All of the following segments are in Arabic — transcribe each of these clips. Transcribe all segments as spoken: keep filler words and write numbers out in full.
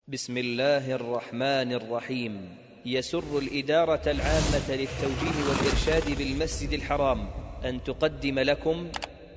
بسم الله الرحمن الرحيم. يسر الإدارة العامة للتوجيه والإرشاد بالمسجد الحرام أن تقدم لكم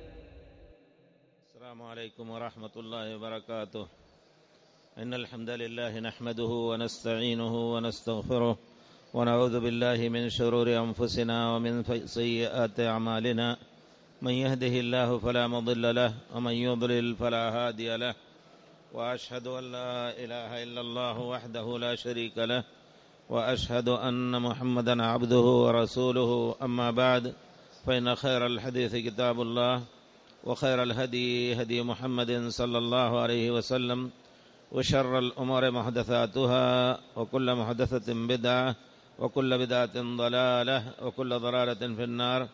السلام عليكم ورحمة الله وبركاته. إن الحمد لله نحمده ونستعينه ونستغفره ونعوذ بالله من شرور أنفسنا ومن سيئات أعمالنا. من يهده الله فلا مضل له ومن يضلل فلا هادي له، وأشهد أن لا إله إلا الله وحده لا شريك له، وأشهد أن محمدا عبده ورسوله. أما بعد، فإن خير الحديث كتاب الله، وخير الهدي هدي محمد صلى الله عليه وسلم، وشر الأمور محدثاتها، وكل محدثة بدعة، وكل بدعة ضلالة، وكل ضلالة في النار.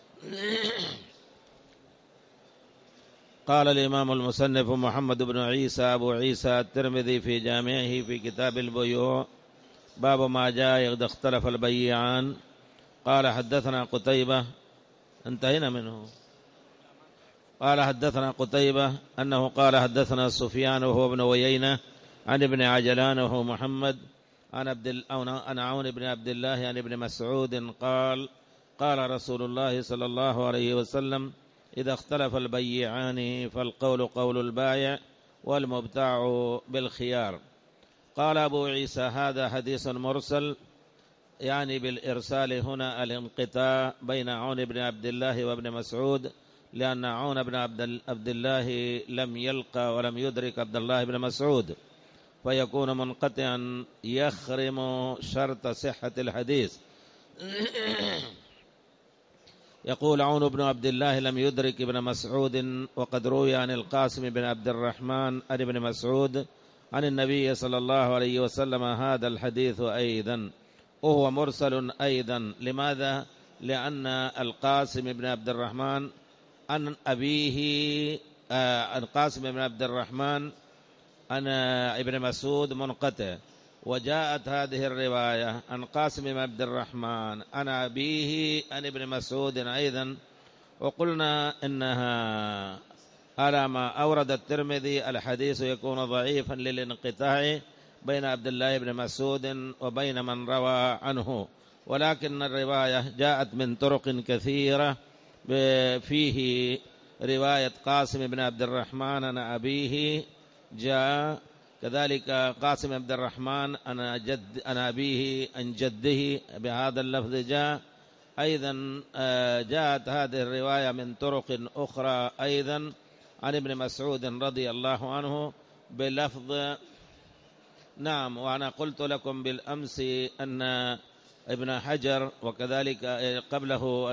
قال الإمام المصنف محمد بن عيسى أبو عيسى الترمذي في جامعه في كتاب البيوع: باب ما جاء إذا اختلف البيعان. قال حدثنا قتيبة، انتهينا منه. قال حدثنا قتيبة أنه قال حدثنا سفيان وهو ابن ويينة عن ابن عجلان وهو محمد عن عبد عن عون بن عبد الله عن ابن مسعود قال: قال رسول الله صلى الله عليه وسلم: إذا اختلف البيعان فالقول قول البائع والمبتاع بالخيار. قال أبو عيسى: هذا حديث مرسل، يعني بالإرسال هنا الانقطاع بين عون بن عبد الله وابن مسعود، لأن عون بن عبد الله لم يلقى ولم يدرك عبد الله بن مسعود، فيكون منقطعا يخرم شرط صحة الحديث. يقول عون بن عبد الله لم يدرك ابن مسعود، وقد روي عن القاسم بن عبد الرحمن عن ابن مسعود عن النبي صلى الله عليه وسلم هذا الحديث أيضا، وهو مرسل أيضا. لماذا؟ لأن القاسم بن عبد الرحمن عن أبيه آه القاسم بن عبد الرحمن عن ابن مسعود منقطع، وجاءت هذه الرواية عن قاسم بن عبد الرحمن عن أبيه عن ابن مسعود أيضا، وقلنا إنها على ما أورد الترمذي الحديث يكون ضعيفا للانقطاع بين عبد الله بن مسعود وبين من روى عنه، ولكن الرواية جاءت من طرق كثيرة فيه رواية قاسم بن عبد الرحمن عن أبيه، جاء كذلك قاسم بن عبد الرحمن عن جد عن أبيه عن جده بهذا اللفظ جاء أيضا. جاءت هذه الرواية من طرق أخرى أيضا عن ابن مسعود رضي الله عنه بلفظ نعم. وأنا قلت لكم بالأمس أن ابن حجر وكذلك قبله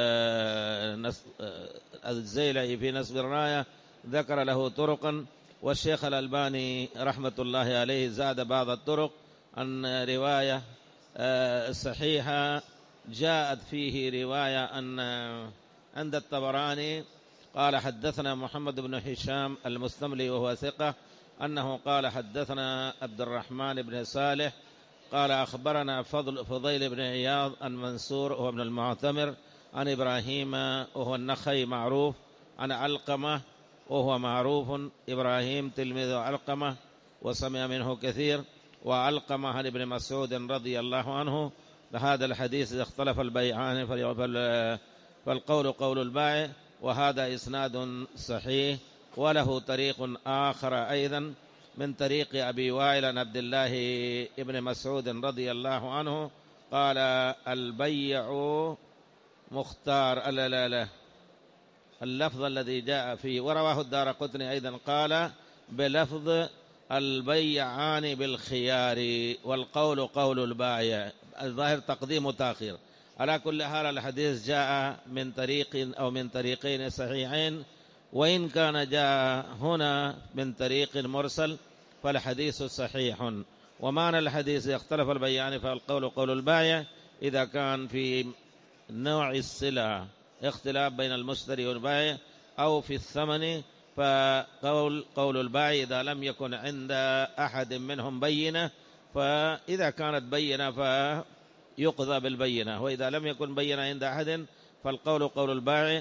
الزيلعي في نصب الراية ذكر له طرقا، والشيخ الألباني رحمة الله عليه زاد بعض الطرق عن رواية صحيحة جاءت فيه رواية أن عند الطبراني قال: حدثنا محمد بن هشام المستملي وهو ثقة أنه قال: حدثنا عبد الرحمن بن صالح قال: أخبرنا فضل فضيل بن عياض عن منصور وهو ابن المعتمر عن إبراهيم وهو النخعي معروف عن علقمة وهو معروف. إبراهيم تلميذ علقمة وسمع منه كثير، وعلقمة عن ابن مسعود رضي الله عنه بهذا الحديث: إذا اختلف البيعان فالقول قول البائع. وهذا إسناد صحيح، وله طريق آخر أيضا من طريق أبي وائل عن عبد الله ابن مسعود رضي الله عنه قال: البيع مختار لا لا لا اللفظ الذي جاء فيه، ورواه الدارقطني أيضا قال بلفظ البيعان بالخيار والقول قول البائع. الظاهر تقديم وتأخير. على كل حال الحديث جاء من طريق أو من طريقين صحيحين، وإن كان جاء هنا من طريق مرسل فالحديث صحيح. ومعنى الحديث: اختلف البيعان فالقول قول البائع، إذا كان في نوع السلعة اختلاف بين المشتري والبائع، أو في الثمن فقول قول البائع إذا لم يكن عند أحد منهم بينة، فإذا كانت بينة فيقضى بالبينة، وإذا لم يكن بينة عند أحد فالقول قول البائع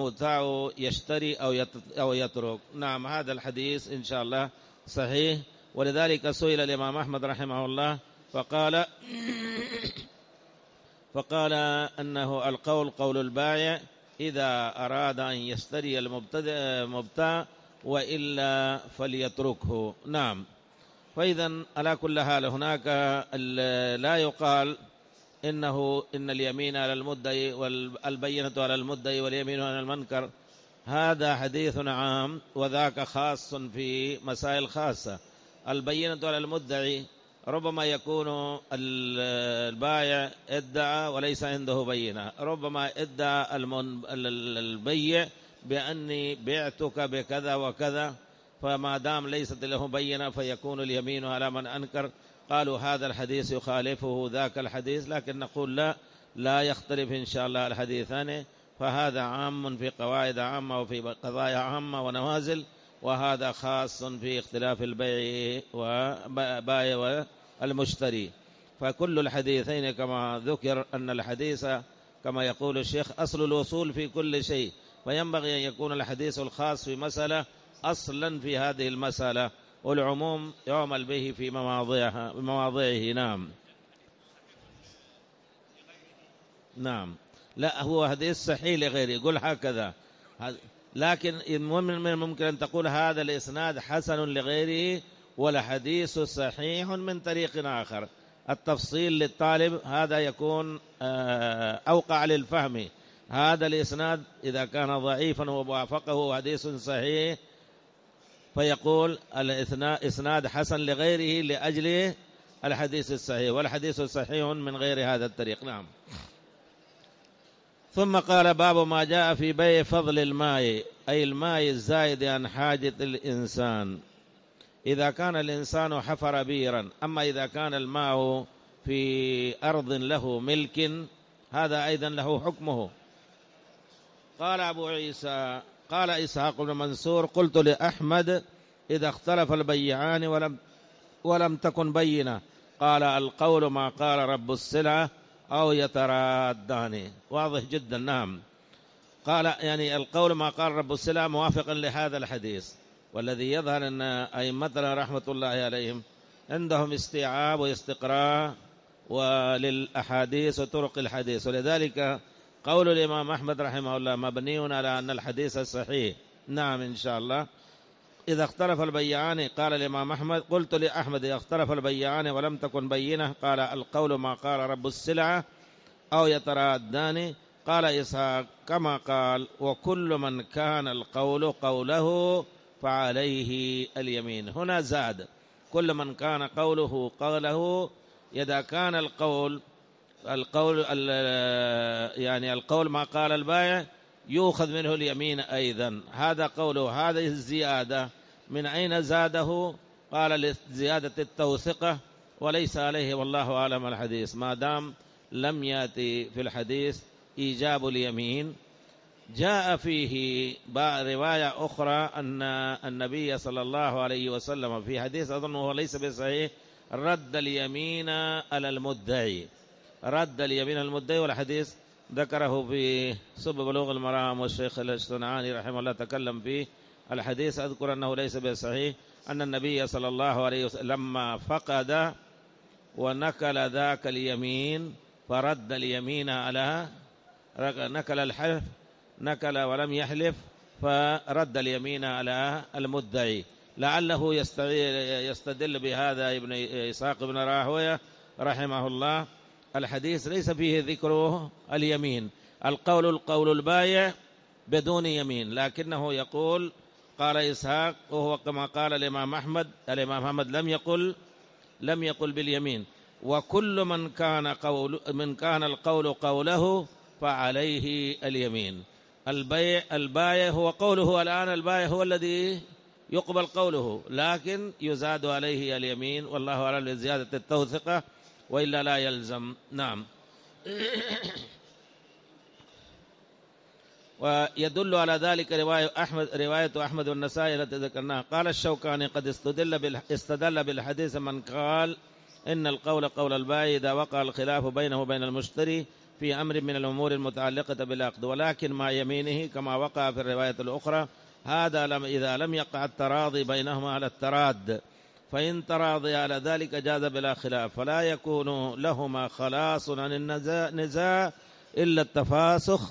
والمبتاع يشتري أو أو يترك. نعم، هذا الحديث إن شاء الله صحيح، ولذلك سئل الإمام أحمد رحمه الله فقال فقال أنه القول قول البائع إذا أراد أن يشتري المبتاع وإلا فليتركه. نعم. فإذا على كل حال هناك لا يقال إنه إن اليمين على المدعي والبينة على المدعي واليمين على المنكر، هذا حديث عام وذاك خاص في مسائل خاصة. البينة على المدعي ربما يكون البائع ادعى وليس عنده بينة، ربما ادعى البيع بأني بعتك بكذا وكذا، فما دام ليست له بينة فيكون اليمين على من أنكر. قالوا هذا الحديث يخالفه ذاك الحديث، لكن نقول لا لا يختلف إن شاء الله الحديثان، فهذا عام في قواعد عامة وفي قضايا عامة ونوازل، وهذا خاص في اختلاف البيع وبائع والمشتري. فكل الحديثين كما ذكر أن الحديث كما يقول الشيخ أصل الوصول في كل شيء، فينبغي أن يكون الحديث الخاص في مسألة أصلا في هذه المسألة، والعموم يعمل به في مواضعها بمواضعه. نعم. نعم. لا هو حديث صحيح لغيره، يقول هكذا، لكن ممكن أن تقول هذا الإسناد حسن لغيره والحديث صحيح من طريق آخر. التفصيل للطالب هذا يكون أوقع للفهم. هذا الإسناد إذا كان ضعيفا ووافقه حديث صحيح فيقول الإسناد حسن لغيره لأجل الحديث الصحيح، والحديث صحيح من غير هذا الطريق. نعم. ثم قال باب ما جاء في بيع فضل الماء، أي الماء الزائد عن حاجة الإنسان. إذا كان الإنسان حفر بيرا، أما إذا كان الماء في أرض له ملك هذا أيضا له حكمه. قال أبو عيسى قال إسحاق بن منصور قلت لأحمد إذا اختلف البيعان ولم, ولم تكن بينة، قال القول ما قال رب السلعة أو يترادان. واضح جدا. نعم. قال يعني القول ما قال رب السلعة موافقا لهذا الحديث، والذي يظهر أن أئمتنا رحمة الله عليهم عندهم استيعاب واستقراء وللأحاديث وطرق الحديث، ولذلك قول الإمام أحمد رحمه الله مبني على أن الحديث الصحيح. نعم إن شاء الله. إذا اختلف البيعان قال الإمام أحمد قلت لأحمد إذا اختلف البيعان ولم تكن بينة، قال القول ما قال رب السلعة أو يترادان. قال إسحاق كما قال وكل من كان القول قوله فعليه اليمين. هنا زاد كل من كان قوله قوله، إذا كان القول القول يعني القول ما قال البائع يؤخذ منه اليمين أيضا. هذا قوله. هذه الزيادة من أين زاده؟ قال لزيادة التوثقة وليس عليه والله أعلم الحديث، ما دام لم يأتي في الحديث إيجاب اليمين. جاء فيه رواية أخرى أن النبي صلى الله عليه وسلم في حديث أظنه ليس بصحيح رد اليمين على المدعي، رد اليمين على المدعي، والحديث ذكره في سب بلوغ المرام، والشيخ الاشتنعاني رحمه الله تكلم فيه. الحديث أذكر أنه ليس بصحيح، أن النبي صلى الله عليه وسلم لما فقد ونكل ذاك اليمين فرد اليمين على نكل الحلف نكل ولم يحلف فرد اليمين على المدعي، لعله يستدل بهذا ابن إسحاق بن راهويه رحمه الله. الحديث ليس فيه ذكر اليمين، القول القول البايع بدون يمين، لكنه يقول قال إسحاق وهو كما قال الإمام أحمد. الإمام أحمد لم يقل لم يقل باليمين. وكل من كان قول من كان القول قوله فعليه اليمين. البيع البايع هو قوله الآن، البايع هو الذي يقبل قوله، لكن يزاد عليه اليمين والله أعلم لزيادة التوثقة، وإلا لا يلزم. نعم. ويدل على ذلك رواية أحمد رواية أحمد والنسائي التي ذكرناها. قال الشوكاني قد استدل استدل بالحديث من قال إن القول قول البائع إذا وقع الخلاف بينه وبين المشتري في أمر من الأمور المتعلقة بالعقد، ولكن مع يمينه كما وقع في الرواية الأخرى. هذا لم إذا لم يقع التراضي بينهما على التراد، فإن تراضي على ذلك جاز بلا خلاف، فلا يكون لهما خلاص عن النزاع إلا التفاسخ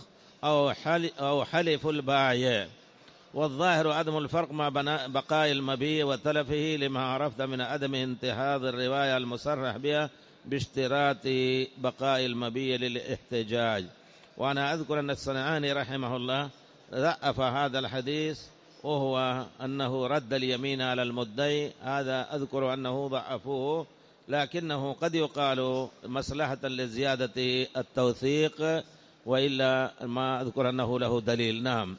أو حلف البايع. والظاهر عدم الفرق مع بقاء المبيع وتلفه، لما عرفت من عدم انتهاض الرواية المصرح بها باشتراط بقاء المبيع للاحتجاج. وأنا أذكر أن الصنعاني رحمه الله ضعف هذا الحديث، وهو أنه رد اليمين على المدعي، هذا أذكر أنه ضعفوه، لكنه قد يقال مصلحة لزيادة التوثيق، وإلا ما أذكر أنه له دليل. نعم.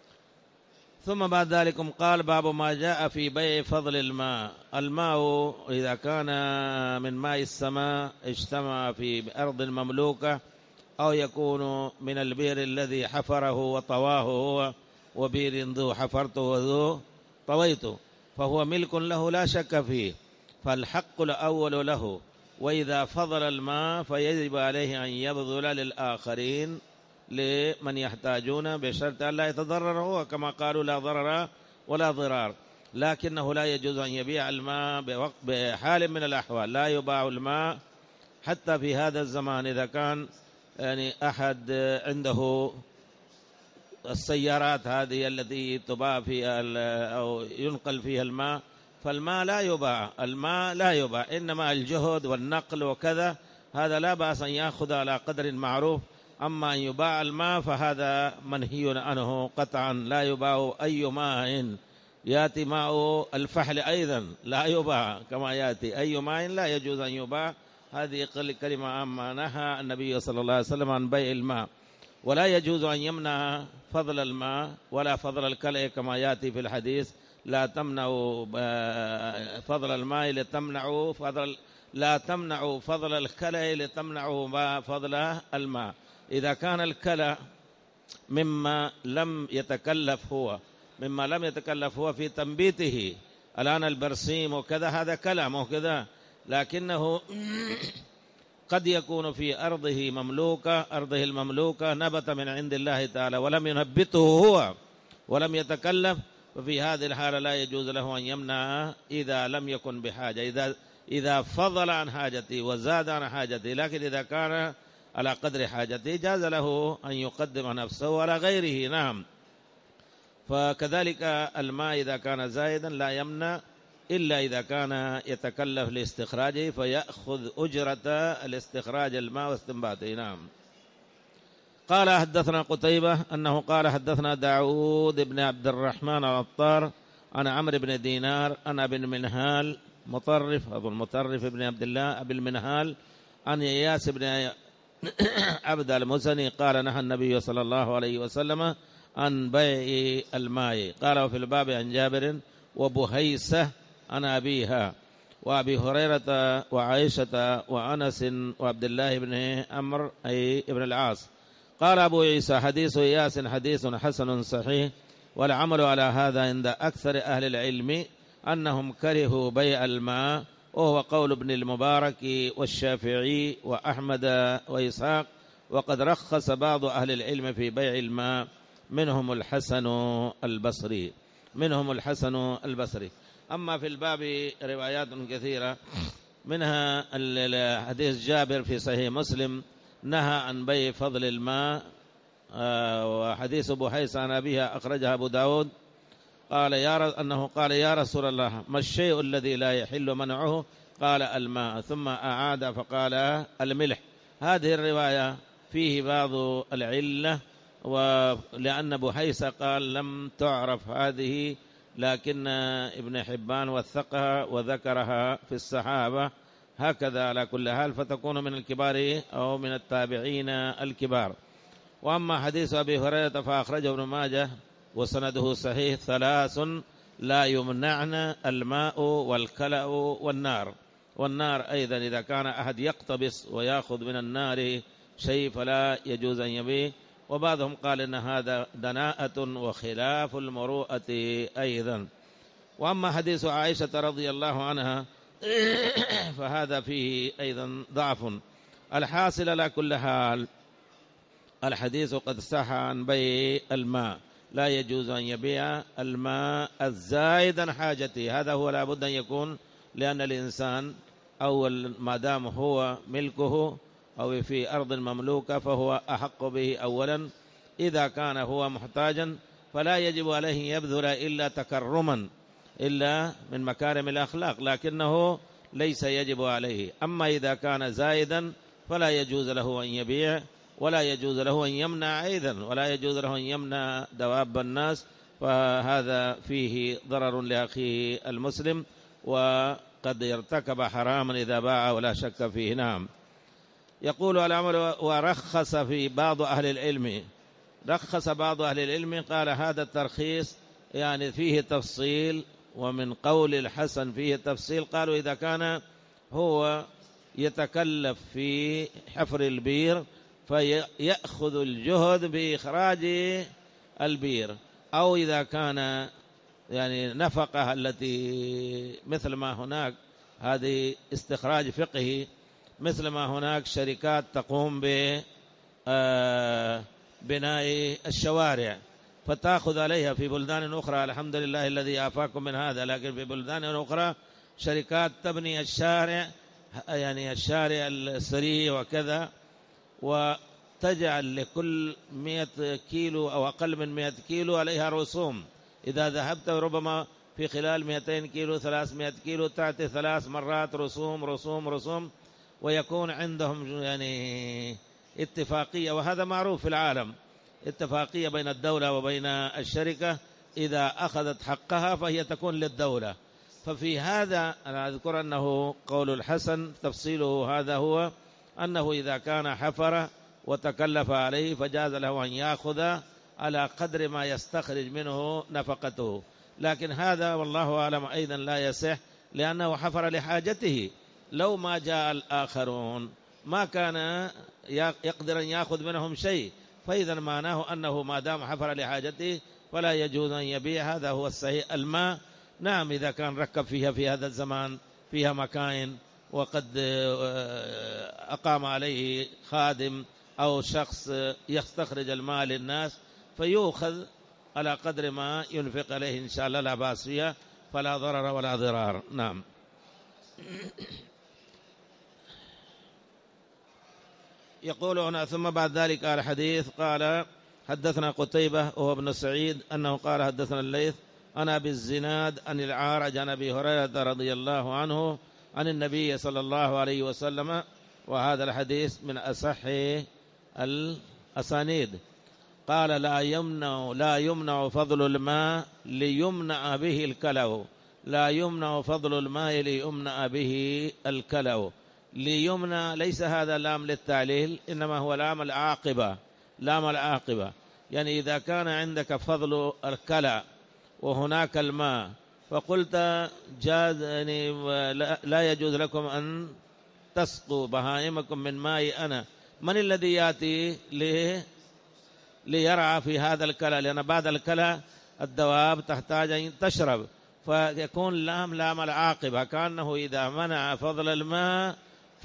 ثم بعد ذلك قال: باب ما جاء في بيع فضل الماء. الماء إذا كان من ماء السماء اجتمع في أرض مملوكة، أو يكون من البئر الذي حفره وطواه هو، وبئر ذو حفرته وذو طويته، فهو ملك له لا شك فيه، فالحق الأول له. وإذا فضل الماء فيجب عليه أن يبذل للآخرين لمن يحتاجون، بشرط أن لا يتضرر هو، كما قالوا لا ضرر ولا ضرار. لكنه لا يجوز أن يبيع الماء بحال من الأحوال، لا يباع الماء حتى في هذا الزمان. إذا كان يعني أحد عنده السيارات هذه التي تباع فيها أو ينقل فيها الماء، فالماء لا يباع، الماء لا يباع، إنما الجهد والنقل وكذا هذا لا بأس أن يأخذ على قدر معروف. أما أن يباع الماء فهذا منهي عنه قطعا، لا يباع أي ماء. يأتي ماء الفحل أيضا لا يباع، كما يأتي أي ماء لا يجوز أن يباع. هذه كلمة عامة، نهى النبي صلى الله عليه وسلم عن بيع الماء. ولا يجوز أن يمنع فضل الماء ولا فضل الكلأ، كما يأتي في الحديث: لا تمنعوا فضل الماء لتمنعوا فضل لا تمنعوا فضل الكلأ لتمنعوا فضل الماء. إذا كان الكلأ مما لم يتكلف هو مما لم يتكلف هو في تنبيته، الآن البرسيم وكذا هذا كلام وكذا، لكنه قد يكون في أرضه مملوكة أرضه المملوكة نبت من عند الله تعالى ولم ينبته هو ولم يتكلف، ففي هذه الحالة لا يجوز له أن يمنع إذا لم يكن بحاجة، إذا إذا فضل عن حاجته وزاد عن حاجته. لكن إذا كان على قدر حاجته جاز له أن يقدم نفسه على غيره. نعم. فكذلك الماء إذا كان زائدا لا يمنع إلا إذا كان يتكلف لاستخراجه، فيأخذ أجرة الاستخراج الماء واستنباطه. نعم. قال: حدثنا قتيبة أنه قال: حدثنا داود بن عبد الرحمن العطار عن عمرو بن دينار عن أبي المنهال مطرف أبو المطرف بن عبد الله أبي المنهال عن إياس بن عبد المزني قال: نهى النبي صلى الله عليه وسلم عن بيع الماء. قال: وفي الباب عن جابر وبهيسة عن أبيها وأبي هريرة وعائشة وأنس وعبد الله بن عمرو أي ابن العاص. قال أبو عيسى: حديث إياس حديث حسن صحيح، والعمل على هذا عند أكثر أهل العلم أنهم كرهوا بيع الماء، وهو قول ابن المبارك والشافعي وأحمد وإسحاق، وقد رخص بعض أهل العلم في بيع الماء، منهم الحسن البصري منهم الحسن البصري. أما في الباب روايات كثيرة، منها حديث جابر في صحيح مسلم نهى عن بيع فضل الماء، وحديث بهيس عن أبيها أخرجها أبو داود قال يا أنه قال: يا رسول الله، ما الشيء الذي لا يحل منعه؟ قال: الماء، ثم أعاد فقال: الملح. هذه الرواية فيه بعض العلة، ولأن بهيس قال لم تعرف هذه، لكن ابن حبان وثقها وذكرها في الصحابة، هكذا على كل حال، فتكون من الكبار أو من التابعين الكبار. وأما حديث أبي هريرة فأخرجه ابن ماجه وسنده صحيح: ثلاث لا يمنعن: الماء والكلأ والنار. والنار أيضا إذا كان أحد يقتبس ويأخذ من النار شيء فلا يجوز أن يبيع. وبعضهم قال إن هذا دناءة وخلاف المروءة أيضا. وأما حديث عائشة رضي الله عنها فهذا فيه أيضا ضعف. الحاصل على كل حال الحديث قد صح عن بيع الماء، لا يجوز أن يبيع الماء الزائد عن حاجته، هذا هو لابد أن يكون لأن الإنسان أول ما دام هو ملكه أو في أرض مملوكة فهو أحق به أولا. إذا كان هو محتاجا فلا يجب عليه يبذل إلا تكرما، إلا من مكارم الأخلاق، لكنه ليس يجب عليه. أما إذا كان زائدا فلا يجوز له أن يبيع، ولا يجوز له أن يمنع أيضا، ولا يجوز له أن يمنع دواب الناس، فهذا فيه ضرر لأخيه المسلم، وقد ارتكب حراما إذا باع ولا شك فيه. نعم. يقول الأمر ورخص في بعض أهل العلم، رخص بعض أهل العلم، قال هذا الترخيص يعني فيه تفصيل، ومن قول الحسن فيه تفصيل. قالوا إذا كان هو يتكلف في حفر البير فيأخذ الجهد بإخراج البير، أو إذا كان يعني نفقة التي مثل ما هناك هذه استخراج فقهي، مثل ما هناك شركات تقوم ببناء الشوارع فتأخذ عليها في بلدان أخرى، الحمد لله الذي عافاكم من هذا، لكن في بلدان أخرى شركات تبني الشارع، يعني الشارع السريع وكذا، وتجعل لكل مئة كيلو أو أقل من مئة كيلو عليها رسوم. إذا ذهبت ربما في خلال مئتين كيلو ثلاثمائة كيلو تأتي ثلاث مرات رسوم رسوم رسوم، ويكون عندهم يعني اتفاقية، وهذا معروف في العالم، اتفاقية بين الدولة وبين الشركة، إذا أخذت حقها فهي تكون للدولة. ففي هذا أنا أذكر أنه قول الحسن تفصيله هذا هو أنه إذا كان حفر وتكلف عليه فجاز له أن يأخذ على قدر ما يستخرج منه نفقته، لكن هذا والله أعلم أيضا لا يصح، لأنه حفر لحاجته. لو ما جاء الآخرون ما كان يقدر أن يأخذ منهم شيء، فإذا معناه أنه ما دام حفر لحاجته فلا يجوز أن يبيع. هذا هو الصحيح. الماء نعم إذا كان ركب فيها في هذا الزمان فيها مكاين وقد أقام عليه خادم أو شخص يستخرج الماء للناس فيؤخذ على قدر ما ينفق عليه إن شاء الله، لا بأس فيها، فلا ضرر ولا ضرار. نعم. يقول هنا ثم بعد ذلك قال حديث قال حدثنا قتيبة وهو ابن سعيد أنه قال حدثنا الليث أنا بالزناد أن العارج عن أبي هريرة رضي الله عنه عن النبي صلى الله عليه وسلم، وهذا الحديث من أصح الأسانيد. قال لا يمنع لا يمنع فضل الماء ليمنع به الكلو، لا يمنع فضل الماء ليمنع به الكلو. ليمنع ليس هذا لام للتعليل، إنما هو لام العاقبة، لام العاقبة. يعني إذا كان عندك فضل الكلى وهناك الماء فقلت جاز يعني لا يجوز لكم أن تسقوا بهائمكم من ماء أنا، من الذي يأتي ليه ليرعى في هذا الكلى؟ لأن بعد الكلى الدواب تحتاج أن تشرب، فيكون لام لام العاقبة، كأنه إذا منع فضل الماء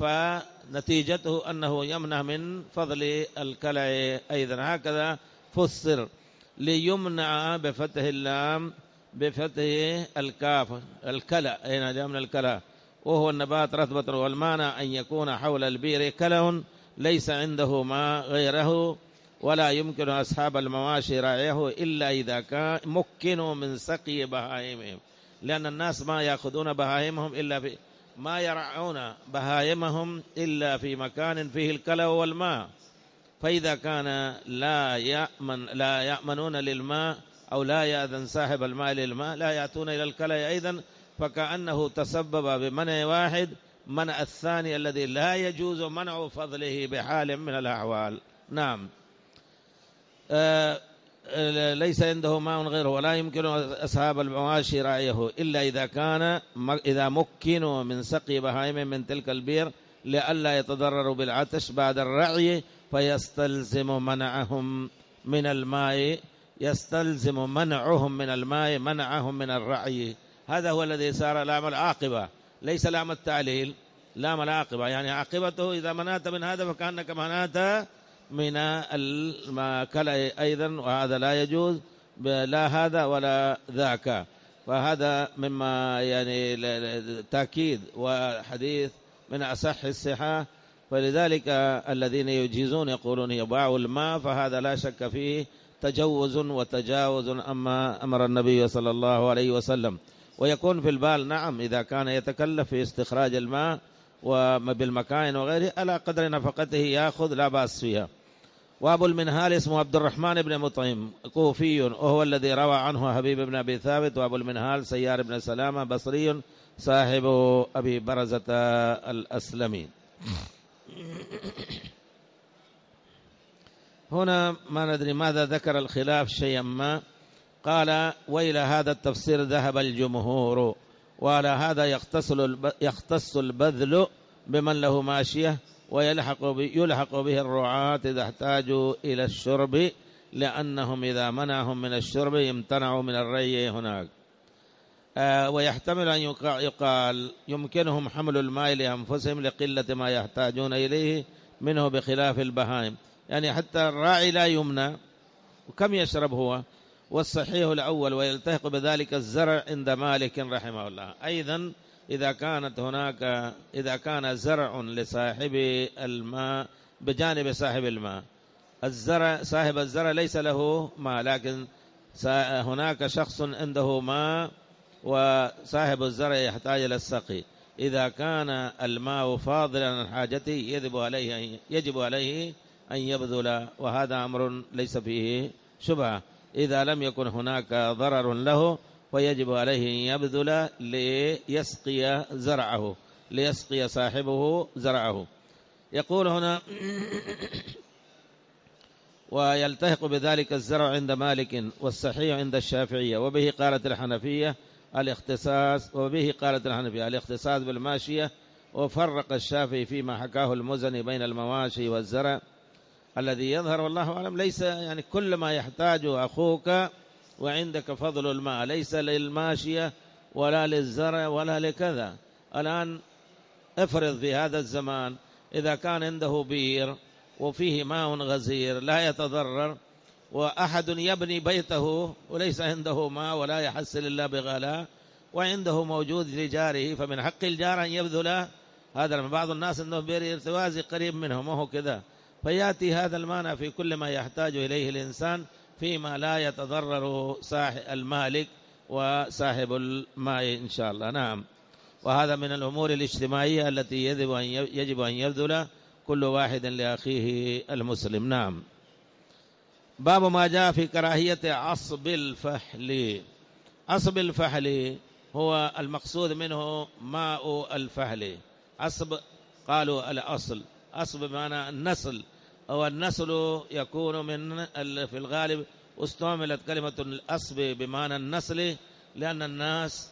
فنتيجته أنه يمنع من فضل الكلى أيضا. هكذا فسر. ليمنع بفتح اللام بفتح الكاف الكلى، أين جاء من الكلى وهو النبات رطبة، والمعنى أن يكون حول البير كلى ليس عنده ما غيره، ولا يمكن أصحاب المواشي رعيه إلا إذا كان مكنوا من سقي بهائمهم، لأن الناس ما يأخذون بهائمهم إلا في ما يرعون بهائمهم إلا في مكان فيه الكلى والماء. فإذا كان لا يأمن لا يأمنون للماء أو لا يأذن صاحب الماء للماء لا يأتون إلى الكلى أيضا، فكأنه تسبب بمنع واحد منع الثاني الذي لا يجوز منع فضله بحال من الأحوال. نعم. آه ليس عنده ماء غيره ولا يمكن أصحاب المواشي رعيه إلا إذا كان إذا مكنوا من سقي بهائم من تلك البير لئلا يتضرروا بالعطش بعد الرعي، فيستلزم منعهم من الماء يستلزم منعهم من الماء منعهم من الرعي. هذا هو الذي صار لام العاقبة، ليس لام التعليل، لام العاقبة، يعني عاقبته إذا منعت من هذا فكأنك منعت من الماكل أيضا، وهذا لا يجوز لا هذا ولا ذاك. فهذا مما يعني تأكيد وحديث من أصح الصحة. فلذلك الذين يجيزون يقولون يباع الماء، فهذا لا شك فيه تجوز وتجاوز أما أمر النبي صلى الله عليه وسلم. ويكون في البال نعم إذا كان يتكلف في استخراج الماء وبالمكاين وغيره على قدر نفقته يأخذ لا بأس فيها. وأبو المنهال اسمه عبد الرحمن بن مطعم كوفي، وهو الذي روى عنه حبيب بن أبي ثابت. وأبو المنهال سيار بن سلامة بصري صاحب أبي برزة الأسلمي. هنا ما ندري ماذا ذكر الخلاف شيئا ما. قال وإلى هذا التفسير ذهب الجمهور، وعلى هذا يختص البذل بمن له ماشية، ويلحق يلحق به الرعاة إذا احتاجوا إلى الشرب، لأنهم إذا منعهم من الشرب امتنعوا من الري هناك. آه ويحتمل أن يقال يمكنهم حمل الماء لأنفسهم لقلة ما يحتاجون إليه منه بخلاف البهائم، يعني حتى الراعي لا يمنع، وكم يشرب هو. والصحيح الأول، ويلتحق بذلك الزرع عند مالك رحمه الله. أيضا إذا كانت هناك إذا كان زرع لصاحب الماء بجانب صاحب الماء، الزرع صاحب الزرع ليس له ماء، لكن هناك شخص عنده ماء وصاحب الزرع يحتاج إلى السقي، إذا كان الماء فاضلا عن حاجته يجب عليه يجب عليه أن يبذل، وهذا أمر ليس فيه شبهة. إذا لم يكن هناك ضرر له فيجب عليه أن يبذل ليسقي زرعه ليسقي صاحبه زرعه. يقول هنا ويلتحق بذلك الزرع عند مالك، والصحيح عند الشافعية، وبه قالت الحنفية الاختصاص وبه قالت الحنفية الاختصاص بالماشية. وفرق الشافعي فيما حكاه المزني بين المواشي والزرع. الذي يظهر والله أعلم ليس يعني كل ما يحتاجه أخوك وعندك فضل الماء، ليس للماشية ولا للزرع ولا لكذا. الآن افرض في هذا الزمان إذا كان عنده بير وفيه ماء غزير لا يتضرر، وأحد يبني بيته وليس عنده ماء ولا يحصل إلا بغلاء، وعنده موجود لجاره، فمن حق الجار أن يبذل هذا. بعض الناس عنده بير ارتوازي قريب منهم وهو كذا، فيأتي هذا المانع في كل ما يحتاج إليه الإنسان فيما لا يتضرر صاحب المالك وصاحب الماء إن شاء الله. نعم. وهذا من الأمور الاجتماعية التي يجب أن يجب أن يبذل كل واحد لأخيه المسلم. نعم. باب ما جاء في كراهية عصب الفحل. عصب الفحل هو المقصود منه ماء الفحل. عصب قالوا الأصل، أصل بمعنى النسل، أو النسل يكون من في الغالب استعملت كلمة الأصب بمعنى النسل، لأن الناس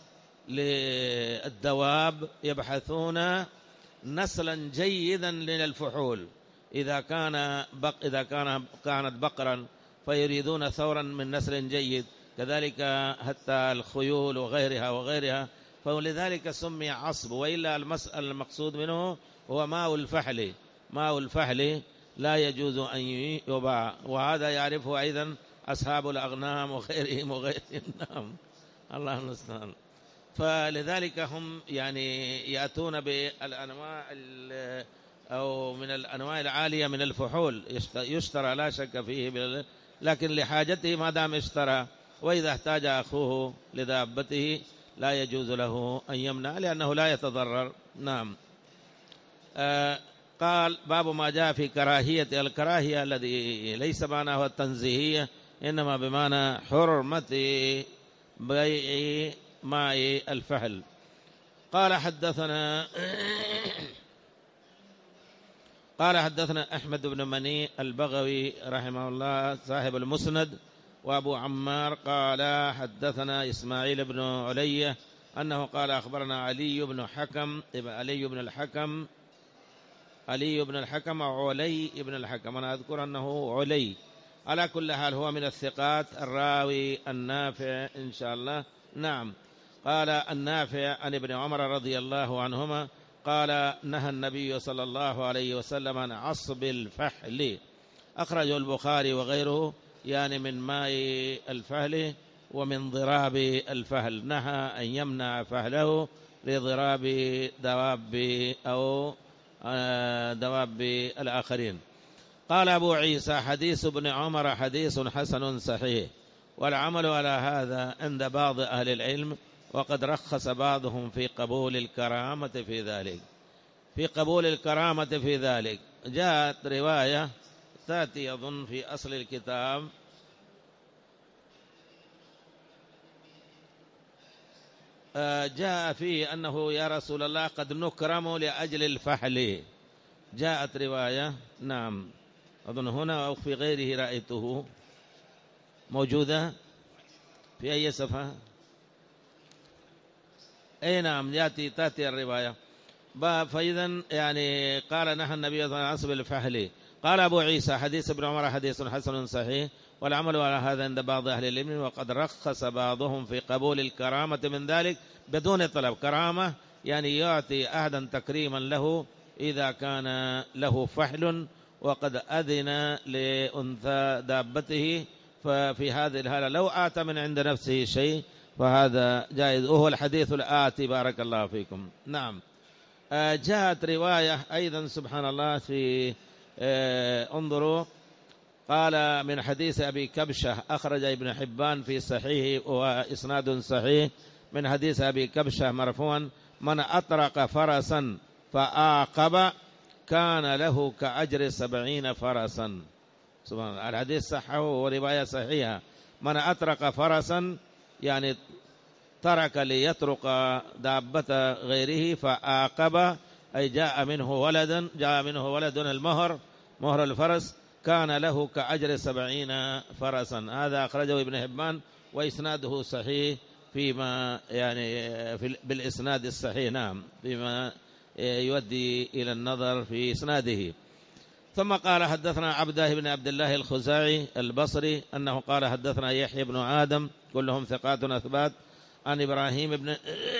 للدواب يبحثون نسلا جيدا للفحول. إذا كان بق إذا كان كانت بقرا فيريدون ثورا من نسل جيد، كذلك حتى الخيول وغيرها وغيرها، فلذلك سمي عصب. وإلا المقصود منه هو ماء الفحل. ماء الفحل لا يجوز أن يباع، وهذا يعرفه أيضا أصحاب الأغنام وغيرهم وغيرهم. نعم. الله المستعان. فلذلك هم يعني يأتون بالأنواع أو من الأنواع العالية من الفحول، يشترى لا شك فيه، لكن لحاجته ما دام اشترى. وإذا احتاج أخوه لدابته لا يجوز له أن يمنع لأنه لا يتضرر. نعم. آه قال باب ما جاء في كراهية. الكراهية الذي ليس معناه التنزيهية، إنما بمعنى حرمة بيع ماء الفحل. قال حدثنا قال حدثنا أحمد بن مني البغوي رحمه الله صاحب المسند، وأبو عمار قال حدثنا إسماعيل بن علية أنه قال أخبرنا علي بن حكم علي بن الحكم علي بن الحكم أو علي بن الحكم، أنا أذكر أنه علي. على كل حال هو من الثقات الراوي النافع إن شاء الله. نعم. قال النافع عن ابن عمر رضي الله عنهما قال نهى النبي صلى الله عليه وسلم عن عصب الفحل، أخرجه البخاري وغيره، يعني من ماء الفحل. ومن ضراب الفهل، نهى أن يمنع فهله لضراب دواب أو دواب الآخرين. قال أبو عيسى: حديث ابن عمر حديث حسن صحيح، والعمل على هذا عند بعض أهل العلم، وقد رخص بعضهم في قبول الكرامة في ذلك في قبول الكرامة في ذلك. جاءت رواية تأتي أظن في أصل الكتاب، جاء فيه أنه يا رسول الله قد نكرم لأجل الفحل. جاءت رواية، نعم أظن هنا أو في غيره رأيته موجودة في أي صفحة؟ أي نعم، يأتي تأتي الرواية. فإذا يعني قال نهى النبي صلى الله عليه وسلم بالفحل. قال أبو عيسى: حديث ابن عمر حديث حسن صحيح، والعمل على هذا عند بعض أهل العلم، وقد رخص بعضهم في قبول الكرامة من ذلك بدون طلب. كرامة يعني يعطي أحدا تكريما له إذا كان له فحل وقد أذن لأنثى دابته، ففي هذه الحالة لو آتى من عند نفسه شيء فهذا جائز، وهو الحديث الآتي. بارك الله فيكم. نعم. جاءت رواية أيضا سبحان الله في انظروا، قال من حديث أبي كبشة، أخرج ابن حبان في صحيح وإسناد صحيح، من حديث أبي كبشة مرفوعا: من أطرق فرسا فآقب كان له كأجر سبعين فرسا. سبحان الله، الحديث صحه ورواية صحيحة. من أطرق فرسا يعني ترك ليطرق دابة غيره، فآقب أي جاء منه ولدا جاء منه ولد المهر مهر الفرس، كان له كأجر سبعين فرسا. هذا أخرجه ابن حبان وإسناده صحيح فيما يعني في بالإسناد الصحيح، نعم، فيما يؤدي إلى النظر في إسناده. ثم قال: حدثنا عبده بن عبد الله الخزاعي البصري أنه قال: حدثنا يحيى بن آدم، كلهم ثقات أثبات، عن إبراهيم بن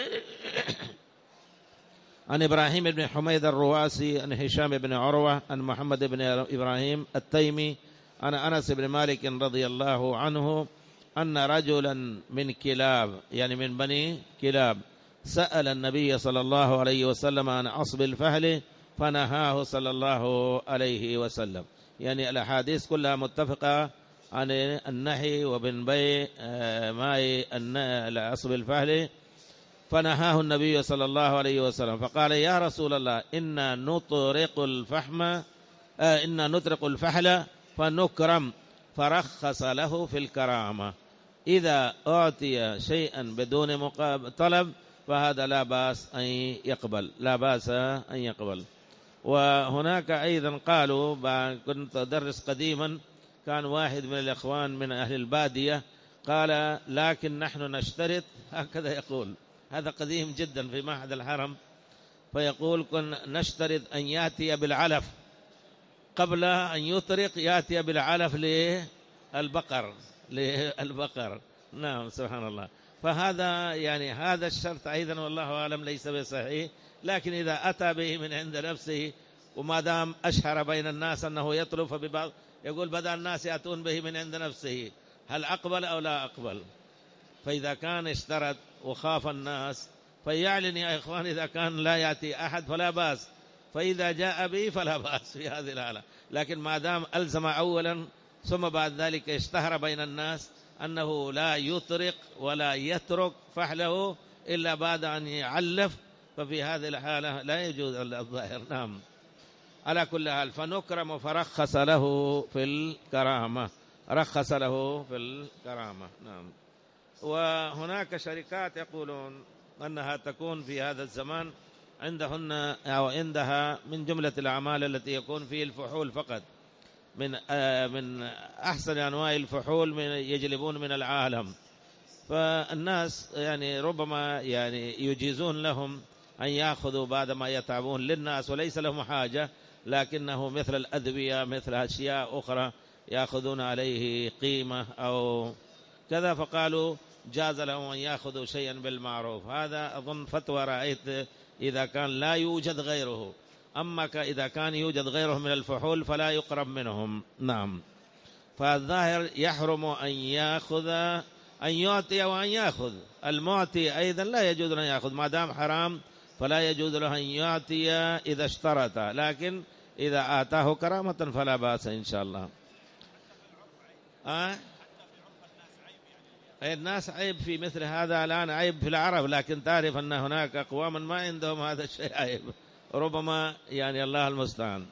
عن إبراهيم بن حميد الرواسي، عن هشام بن عروة، عن محمد بن إبراهيم التيمي، عن أنس بن مالك رضي الله عنه أن رجلا من كلاب يعني من بني كلاب سأل النبي صلى الله عليه وسلم عن عصب الفحل فنهاه صلى الله عليه وسلم. يعني الأحاديث كلها متفقة عن النهي وبن بيع ماء عصب الفحل، فنهاه النبي صلى الله عليه وسلم. فقال: يا رسول الله، إنا نطرق الفحم آه إنا نطرق الفحل فنكرم، فرخص له في الكرامة. إذا أعطي شيئا بدون مقابل طلب فهذا لا بأس أن يقبل لا بأس أن يقبل. وهناك أيضا قالوا، كنت أدرس قديما، كان واحد من الإخوان من أهل البادية قال: لكن نحن نشترط، هكذا يقول، هذا قديم جدا في معهد الحرم، فيقول: كن نشترط أن يأتي بالعلف قبل أن يطرق، يأتي بالعلف للبقر للبقر نعم، سبحان الله. فهذا يعني هذا الشرط أيضا والله أعلم ليس بصحيح، لكن إذا أتى به من عند نفسه وما دام أشهر بين الناس أنه يطلب، فببعض يقول بدأ الناس يأتون به من عند نفسه، هل أقبل أو لا أقبل؟ فإذا كان اشترط وخاف الناس فيعلن يا إخوان، إذا كان لا يأتي أحد فلا بأس، فإذا جاء به فلا بأس في هذه الحالة. لكن ما دام ألزم أولا ثم بعد ذلك اشتهر بين الناس أنه لا يطرق ولا يترك فحله إلا بعد أن يعلف، ففي هذه الحالة لا يجوز الظاهر. نعم، على كل حال فنكرم، فرخص له في الكرامة رخص له في الكرامة. نعم. وهناك شركات يقولون أنها تكون في هذا الزمان عندهن أو عندها من جملة الأعمال التي يكون فيه الفحول فقط، من من أحسن أنواع الفحول من يجلبون من العالم، فالناس يعني ربما يعني يجيزون لهم أن يأخذوا بعد ما يتعبون للناس وليس لهم حاجة، لكنه مثل الأدوية مثل أشياء أخرى يأخذون عليه قيمة أو كذا، فقالوا جاز لهم أن يأخذوا شيئا بالمعروف. هذا أظن فتوى رأيت إذا كان لا يوجد غيره، أما إذا كان يوجد غيره من الفحول فلا يقرب منهم. نعم. فالظاهر يحرم أن يأخذ أن يعطي وأن يأخذ. المعطي أيضا لا يجوز له أن يأخذ، ما دام حرام فلا يجوز له أن يعطي إذا اشترط، لكن إذا آتاه كرامة فلا بأس إن شاء الله. آه؟ الناس عيب في مثل هذا الآن، عيب في العرب، لكن تعرف أن هناك أقواما ما عندهم هذا الشيء عيب، ربما يعني الله المستعان.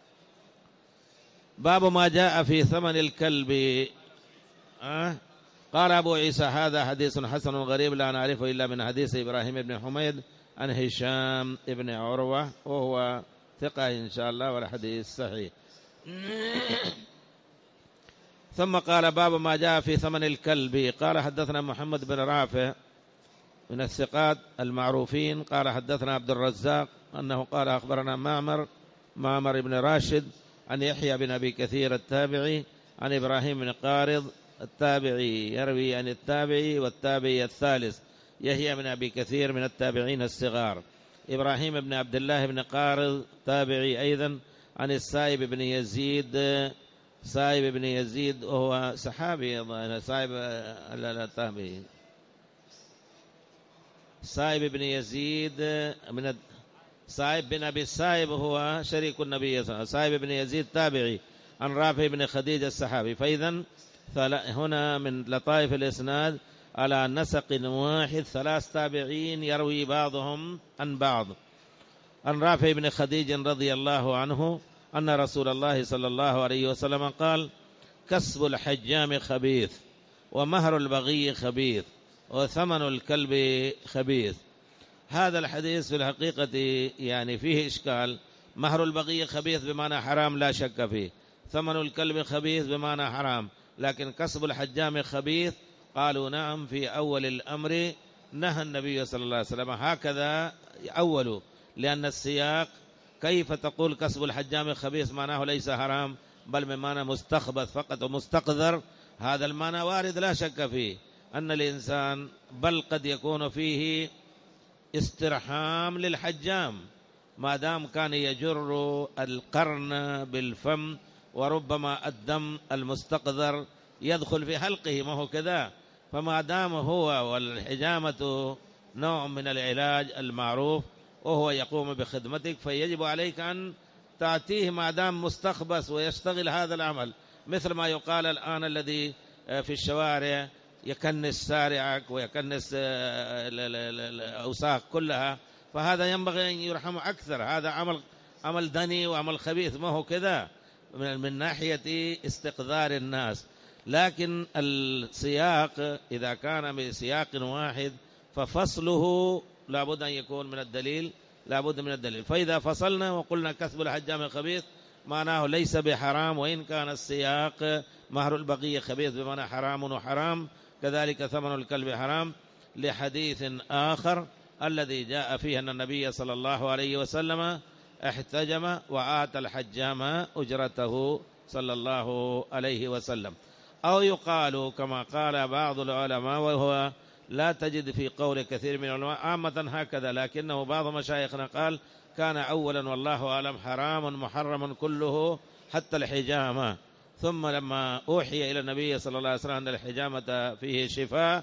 باب ما جاء في ثمن الكلب. أه؟ قال أبو عيسى هذا حديث حسن غريب لا نعرفه إلا من حديث إبراهيم بن حميد عن هشام بن عروة، وهو ثقة إن شاء الله والحديث صحيح. ثم قال باب ما جاء في ثمن الكلب. قال حدثنا محمد بن رافع من الثقات المعروفين قال حدثنا عبد الرزاق أنه قال أخبرنا معمر معمر بن راشد عن يحيى بن أبي كثير التابعي عن إبراهيم بن قارض التابعي يروي عن التابعي والتابعي الثالث يحيى بن أبي كثير من التابعين الصغار. إبراهيم بن عبد الله بن قارض تابعي أيضا عن السائب بن يزيد سائب بن يزيد وهو صحابي، سائب التابعي سائب بن يزيد من سائب بن أبي السائب هو شريك النبي صلى الله عليه وسلم. سائب بن يزيد تابعي عن رافع بن خديجة الصحابي. فإذا هنا من لطائف الإسناد على نسق واحد ثلاث تابعين يروي بعضهم عن بعض. عن رافع بن خديج رضي الله عنه أن رسول الله صلى الله عليه وسلم قال: كسب الحجام خبيث، ومهر البغي خبيث، وثمن الكلب خبيث. هذا الحديث في الحقيقة يعني فيه إشكال. مهر البغي خبيث بمعنى حرام لا شك فيه، ثمن الكلب خبيث بمعنى حرام، لكن كسب الحجام خبيث. قالوا نعم، في أول الأمر نهى النبي صلى الله عليه وسلم هكذا أوله، لأن السياق كيف تقول كسب الحجام خبيث معناه ليس حرام بل بمعنى مستخبث فقط ومستقذر. هذا المعنى وارد لا شك فيه، أن الإنسان بل قد يكون فيه استرحام للحجام ما دام كان يجر القرن بالفم، وربما الدم المستقذر يدخل في حلقه، ما هو كذا. فما دام هو والحجامة نوع من العلاج المعروف وهو يقوم بخدمتك، فيجب عليك أن تأتيه ما دام مستخبث ويشتغل هذا العمل، مثل ما يقال الآن الذي في الشوارع يكنس سارعك ويكنس الأوساخ كلها، فهذا ينبغي أن يرحم أكثر. هذا عمل عمل دني وعمل خبيث، ما هو كذا من, من ناحية استقذار الناس. لكن السياق إذا كان بسياق واحد ففصله لابد أن يكون من الدليل، لابد من الدليل. فإذا فصلنا وقلنا كسب الحجام الخبيث معناه ليس بحرام، وإن كان السياق مهر البقية خبيث بمعنى حرام وحرام، كذلك ثمن الكلب حرام، لحديث آخر الذي جاء فيه أن النبي صلى الله عليه وسلم احتجم وآتى الحجام أجرته صلى الله عليه وسلم. أو يقال كما قال بعض العلماء، وهو لا تجد في قول كثير من العلماء عامة هكذا، لكنه بعض مشايخنا قال كان أولا والله أعلم حرام محرم كله حتى الحجامة، ثم لما أوحي إلى النبي صلى الله عليه وسلم أن الحجامة فيه شفاء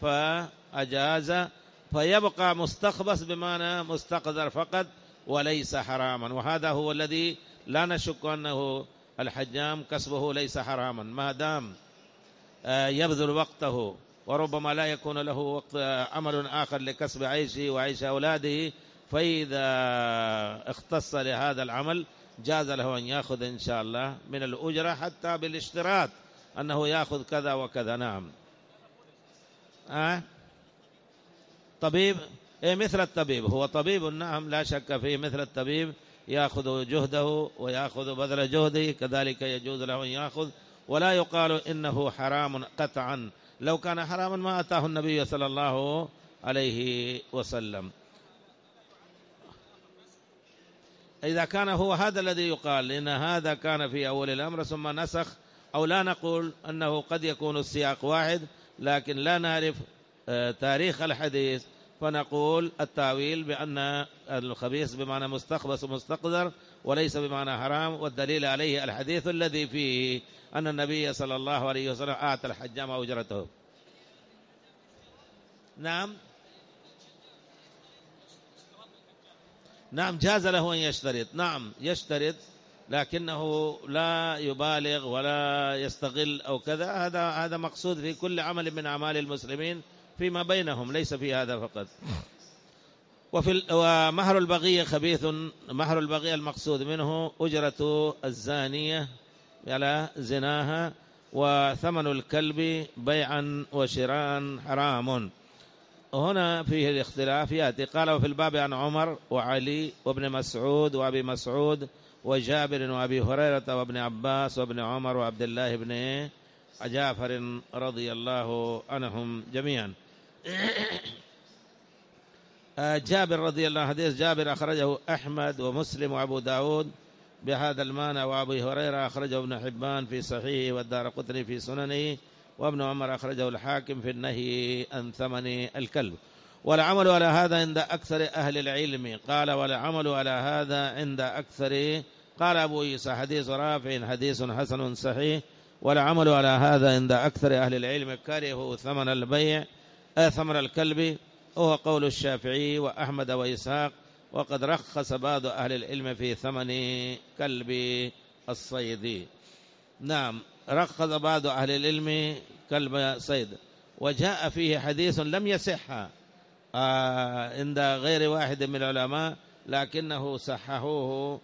فأجاز، فيبقى مستخبث بمعنى مستقذر فقط وليس حراما. وهذا هو الذي لا نشك أنه الحجام كسبه ليس حراما ما دام يبذل وقته، وربما لا يكون له وقت عمل آخر لكسب عيشه وعيش أولاده، فإذا اختص لهذا العمل جاز له أن يأخذ إن شاء الله من الأجرة حتى بالاشتراط أنه يأخذ كذا وكذا. نعم. أه؟ طبيب إيه مثل الطبيب، هو طبيب نعم لا شك فيه، مثل الطبيب يأخذ جهده ويأخذ بذل جهده، كذلك يجوز له أن يأخذ، ولا يقال إنه حرام قطعا. لو كان حراما ما أتاه النبي صلى الله عليه وسلم. إذا كان هو هذا الذي يقال، لأن هذا كان في أول الأمر ثم نسخ، أو لا نقول أنه قد يكون السياق واحد لكن لا نعرف تاريخ الحديث، فنقول التاويل بأن الخبيث بمعنى مستخبث ومستقذر وليس بمعنى حرام، والدليل عليه الحديث الذي فيه أن النبي صلى الله عليه وسلم آتى الحجام أجرته. نعم نعم جاز له أن يشترط، نعم يشترط، لكنه لا يبالغ ولا يستغل أو كذا. هذا هذا مقصود في كل عمل من أعمال المسلمين فيما بينهم، ليس في هذا فقط. وفي ومهر البغية خبيث، مهر البغية المقصود منه أجرة الزانية على زناها، وثمن الكلب بيعا وشراء حرام. هنا فيه الاختلاف يأتي. قال وفي الباب عن عمر وعلي وابن مسعود وأبي مسعود وجابر وأبي هريرة وابن عباس وابن عمر وعبد الله بن جعفر رضي الله عنهم جميعا. جابر رضي الله عنه، حديث جابر أخرجه أحمد ومسلم وأبو داود بهذا المعنى، وأبي هريرة أخرجه ابن حبان في صحيحه والدارقطني في سننه، وابن عمر أخرجه الحاكم في النهي عن ثمن الكلب. والعمل على هذا عند أكثر أهل العلم. قال والعمل على هذا عند أكثر، قال أبو عيسى حديث رافع حديث حسن صحيح. والعمل على هذا عند أكثر أهل العلم كرهوا ثمن البيع آه ثمن الكلب، وهو قول الشافعي وأحمد وإسحاق. وقد رخص بعض أهل العلم في ثمن كلب الصيد. نعم رخص بعض أهل العلم كلب صيد، وجاء فيه حديث لم يصح آه عند غير واحد من العلماء، لكنه صححوه.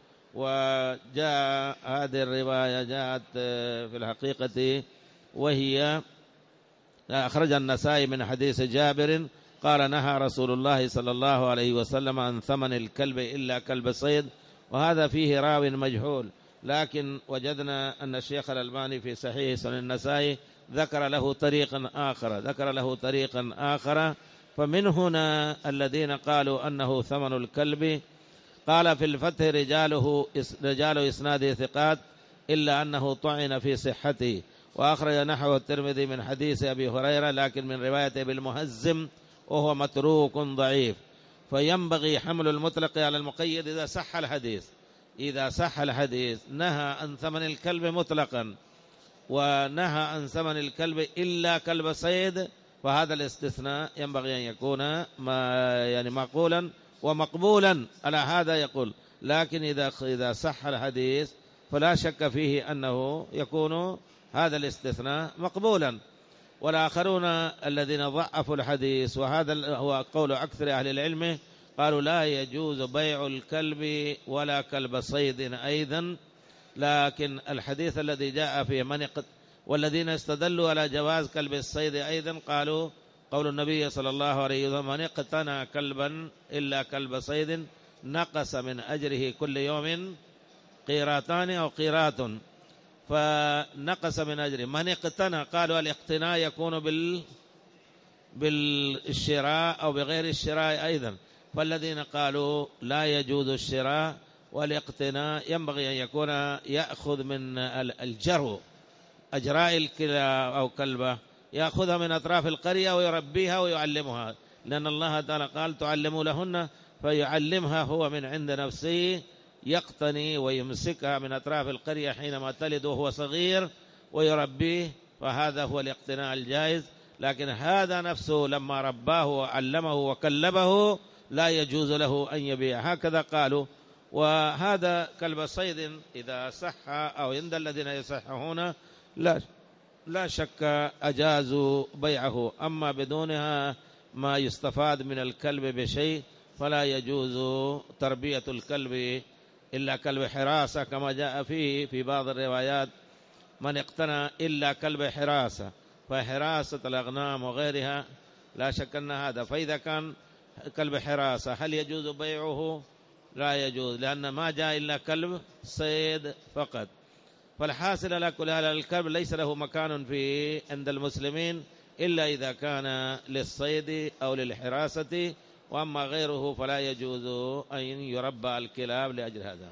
وجاء هذه الرواية جاءت في الحقيقة وهي أخرج النسائي من حديث جابر قال نهى رسول الله صلى الله عليه وسلم عن ثمن الكلب إلا كلب صيد، وهذا فيه راو مجهول. لكن وجدنا أن الشيخ الألباني في صحيح سنن النسائي ذكر له طريقا آخر ذكر له طريقا آخر فمن هنا الذين قالوا أنه ثمن الكلب. قال في الفتح رجاله رجال إسناده ثقات إلا أنه طعن في صحته. وأخرج نحو الترمذي من حديث أبي هريرة لكن من رواية ابن المهزم وهو متروك ضعيف. فينبغي حمل المطلق على المقيد إذا صح الحديث. إذا صح الحديث نهى عن ثمن الكلب مطلقا ونهى عن ثمن الكلب إلا كلب صيد، فهذا الاستثناء ينبغي أن يكون ما يعني معقولا ومقبولا على هذا يقول. لكن إذا إذا صح الحديث فلا شك فيه أنه يكون هذا الاستثناء مقبولا. والآخرون الذين ضعفوا الحديث، وهذا هو قول أكثر أهل العلم، قالوا لا يجوز بيع الكلب ولا كلب صيد أيضا. لكن الحديث الذي جاء فيه من اقت... والذين استدلوا على جواز كلب الصيد أيضا قالوا قول النبي صلى الله عليه وسلم من اقتنى كلبا إلا كلب صيد نقص من أجره كل يوم قيراتان أو قيرات، فنقص من أجره. من اقتنى قالوا الاقتناء يكون بال بالشراء أو بغير الشراء أيضا، فالذين قالوا لا يجوز الشراء والاقتناء ينبغي أن يكون يأخذ من الجرو أجراء الكلاب أو كلبة، يأخذها من أطراف القرية ويربيها ويعلمها، لأن الله تعالى قال تعلموا لهن، فيعلمها هو من عند نفسه، يقتني ويمسكها من أطراف القرية حينما تلد وهو صغير ويربيه، فهذا هو الاقتناء الجائز. لكن هذا نفسه لما رباه وعلمه وكلبه لا يجوز له أن يبيع، هكذا قالوا. وهذا كلب صيد إذا صح أو عند الذين يصححون لا لا شك أجازوا بيعه. أما بدونها ما يستفاد من الكلب بشيء فلا يجوز تربية الكلب إلا كلب حراسة، كما جاء فيه في بعض الروايات من اقتنى إلا كلب حراسة، فحراسة الأغنام وغيرها لا شك أن هذا. فإذا كان كلب حراسة هل يجوز بيعه؟ لا يجوز، لأن ما جاء إلا كلب صيد فقط. فالحاصل على كل هذا الكلب ليس له مكان في عند المسلمين إلا إذا كان للصيد أو للحراسة، وأما غيره فلا يجوز أن يربى الكلاب لأجل هذا.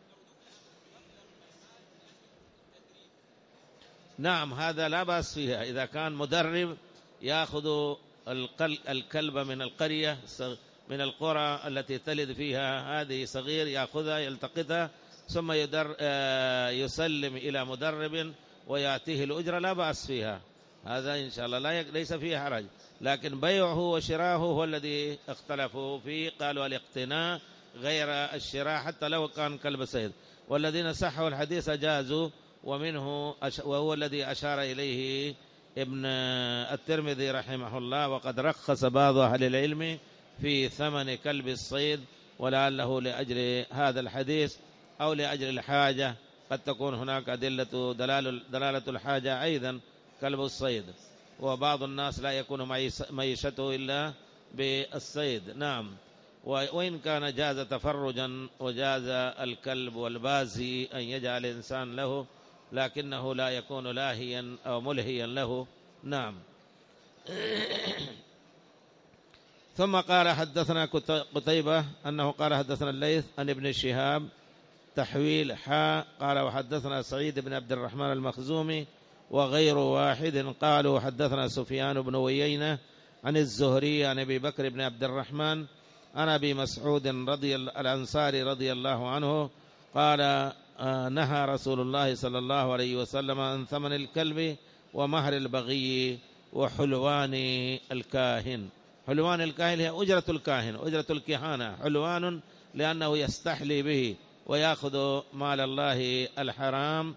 نعم هذا لا بأس فيها، إذا كان مدرب يأخذ الكلب من القرية من القرى التي تلد فيها هذه صغير، يأخذها يلتقطها ثم يدر يسلم إلى مدرب ويأتيه الأجرة، لا بأس فيها. هذا إن شاء الله لا ليس فيه حرج، لكن بيعه وشراؤه هو الذي اختلفوا فيه. قالوا الاقتناء غير الشراء حتى لو كان كلب صيد، والذين صحوا الحديث جازوا، ومنه وهو الذي أشار إليه ابن الترمذي رحمه الله، وقد رخص بعض أهل العلم في ثمن كلب الصيد، ولعله لأجل هذا الحديث أو لأجل الحاجة، قد تكون هناك أدلة دلالة الحاجة أيضا كلب الصيد، وبعض الناس لا يكون معيشته إلا بالصيد. نعم، وإن كان جاز تفرجا وجاز الكلب والبازي أن يجعل الإنسان له، لكنه لا يكون لاهيا أو ملهيا له. نعم. ثم قال حدثنا قتيبة أنه قال حدثنا الليث عن ابن شهاب تحويل حاء قال وحدثنا سعيد بن عبد الرحمن المخزومي وغير واحد قالوا حدثنا سفيان بن ويينة عن الزهري عن أبي بكر بن عبد الرحمن عن أبي مسعود رضي الأنصاري رضي الله عنه قال نهى رسول الله صلى الله عليه وسلم عن ثمن الكلب ومهر البغي وحلوان الكاهن. حلوان الكاهن هي أجرة الكاهن، أجرة الكهانة، حلوان لأنه يستحلي به ويأخذ مال الله الحرام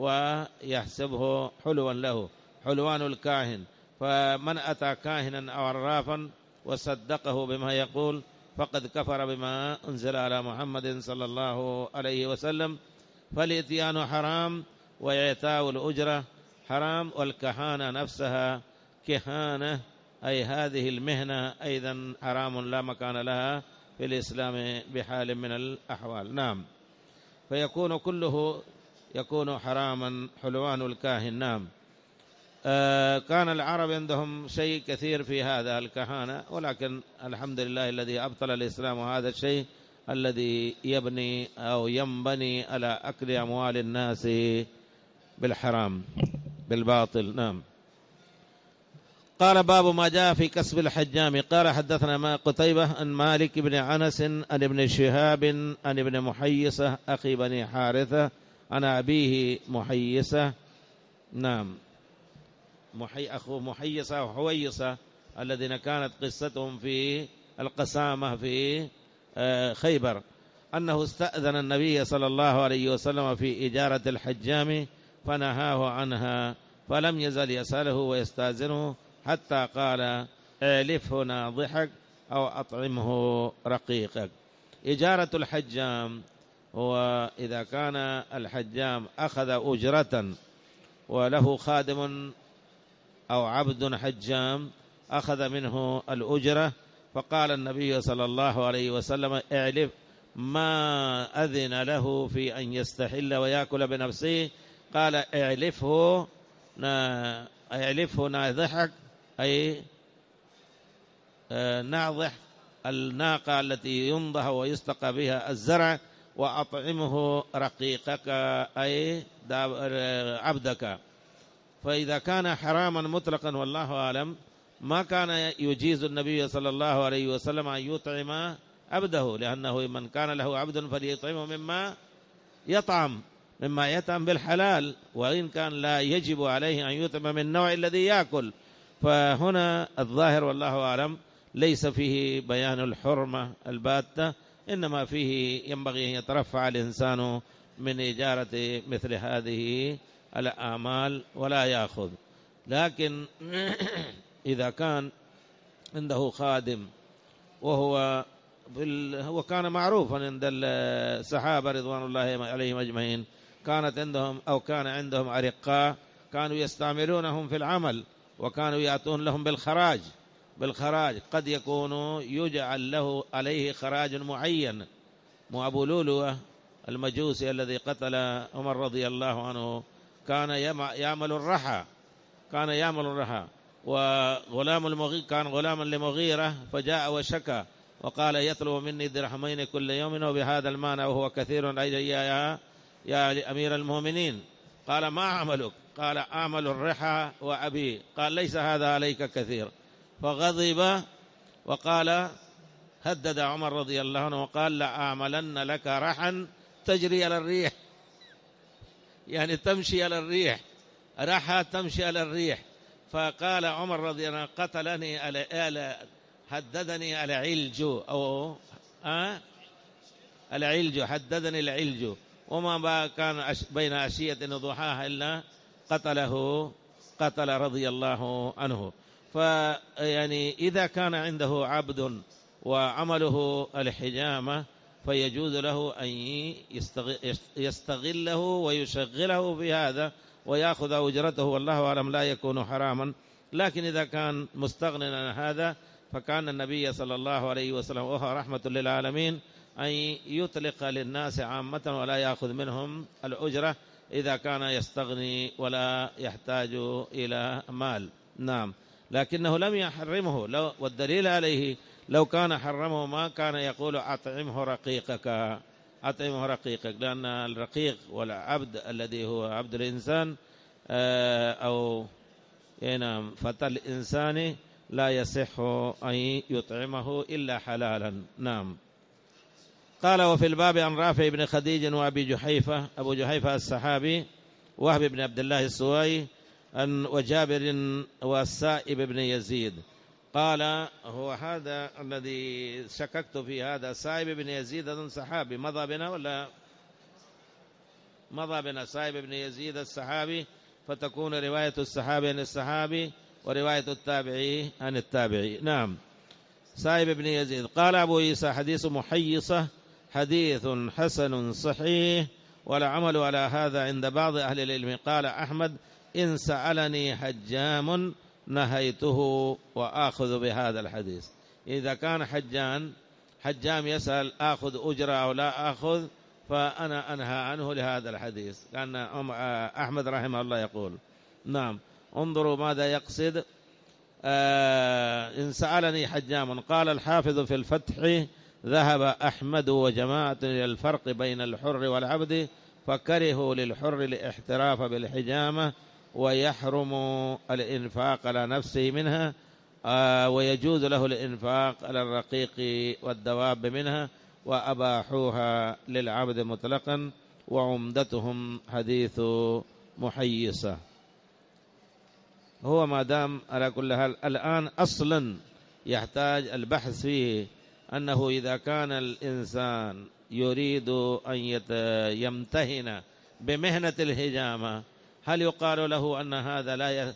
ويحسبه حلوا له، حلوان الكاهن. فمن أتى كاهنا أو عرافا وصدقه بما يقول فقد كفر بما أنزل على محمد صلى الله عليه وسلم. فالإتيان حرام وإعطاء الأجرة حرام، والكهانة نفسها كهانة، أي هذه المهنة أيضا حرام لا مكان لها في الإسلام بحال من الأحوال. نعم، فيكون كله يكون حراما حلوان الكاهن. نعم. آه كان العرب عندهم شيء كثير في هذا الكهانة، ولكن الحمد لله الذي أبطل الإسلام هذا الشيء الذي يبني أو ينبني على أكل أموال الناس بالحرام بالباطل. نعم. قال باب ما جاء في كسب الحجام. قال حدثنا ما قتيبة عن مالك بن أنس عن ابن شهاب عن ابن محيصة أخي بني حارثة عن أبيه محيصة. نعم، محي أخو محيصة وحويصة الذين كانت قصتهم في القسامة في خيبر، أنه استأذن النبي صلى الله عليه وسلم في إجارة الحجام فنهاه عنها، فلم يزل يسأله ويستأذنه حتى قال اعلفه ناضحك أو أطعمه رقيقك. إجارة الحجام هو إذا كان الحجام أخذ أجرة وله خادم أو عبد حجام أخذ منه الأجرة، فقال النبي صلى الله عليه وسلم اعلف، ما أذن له في أن يستحل ويأكل بنفسه، قال اعلفه اعلفه ناضحك، أي ناضح الناقة التي ينضح ويستقى بها الزرع، وأطعمه رقيقك أي عبدك. فإذا كان حراما مطلقا والله أعلم ما كان يجيز النبي صلى الله عليه وسلم أن يطعم عبده، لأنه من كان له عبد فليطعمه مما يطعم مما يطعم بالحلال، وإن كان لا يجب عليه أن يطعم من النوع الذي يأكل. فهنا الظاهر والله أعلم ليس فيه بيان الحرمة الباتة، إنما فيه ينبغي أن يترفع الإنسان من إجارة مثل هذه الأعمال ولا يأخذ. لكن إذا كان عنده خادم وهو هو كان معروفا عند الصحابة رضوان الله عليهم أجمعين، كانت عندهم أو كان عندهم أرقاء كانوا يستعملونهم في العمل، وكانوا يأتون لهم بالخراج بالخراج قد يكون يجعل له عليه خراج معين. مو أبو لولوة المجوسي الذي قتل عمر رضي الله عنه كان يعمل الرحى كان يعمل الرحى وغلام المغيرة كان غلاما لمغيرة، فجاء وشكى وقال يطلب مني درهمين كل يوم وبهذا المعنى وهو كثير يا يا أمير المؤمنين. قال ما عملك؟ قال أعمل الرحى وأبي. قال ليس هذا عليك كثير، فغضب وقال هدد عمر رضي الله عنه وقال لا أعملن لك رحا تجري على الريح، يعني تمشي على الريح، رحى تمشي على الريح. فقال عمر رضي الله عنه قتلني على هددني العلج أو أه العلج، حددني العلج، وما كان بين عشية وضحاها إلا قتله قتل رضي الله عنه. فيعني إذا كان عنده عبد وعمله الحجامة فيجوز له أن يستغله ويشغله في هذا ويأخذ أجرته، والله أعلم لا يكون حراما. لكن إذا كان مستغنى عن هذا فكان النبي صلى الله عليه وسلم وهو رحمة للعالمين أن يطلق للناس عامة ولا يأخذ منهم الأجرة إذا كان يستغني ولا يحتاج إلى مال. نعم، لكنه لم يحرمه، لو والدليل عليه لو كان حرمه ما كان يقول أطعمه رقيقك أطعمه رقيقك، لأن الرقيق والعبد الذي هو عبد الإنسان أو نعم فتى الإنسان لا يصح أن يطعمه إلا حلالا. نعم. قال وفي الباب عن رافع بن خديج وأبي جحيفة، أبو جحيفة الصحابي، وهب بن عبد الله السوائي، وجابر والسائب بن يزيد. قال هو هذا الذي شككت في هذا، سائب بن يزيد أظن صحابي، مضى بنا ولا مضى بنا سائب بن يزيد الصحابي، فتكون رواية الصحابي عن الصحابي ورواية التابعي عن التابعي. نعم، سائب بن يزيد. قال أبو عيسى حديث محيصة حديث حسن صحيح والعمل على هذا عند بعض أهل العلم. قال أحمد إن سألني حجام نهيته وآخذ بهذا الحديث. إذا كان حجان حجام يسأل آخذ أجرة أو لا آخذ فأنا أنهى عنه لهذا الحديث، لأن أحمد رحمه الله يقول. نعم، انظروا ماذا يقصد. آه إن سألني حجام. قال الحافظ في الفتح ذهب أحمد وجماعة إلى الفرق بين الحر والعبد فكرهوا للحر الاحتراف بالحجامة ويحرم الإنفاق على نفسه منها، آه ويجوز له الإنفاق على الرقيق والدواب منها، وأباحوها للعبد مطلقا، وعمدتهم حديث محيصة. هو ما دام على كل حال الآن أصلا يحتاج البحث فيه أنه إذا كان الإنسان يريد أن يمتهن بمهنة الحجامة هل يقال له أن هذا لا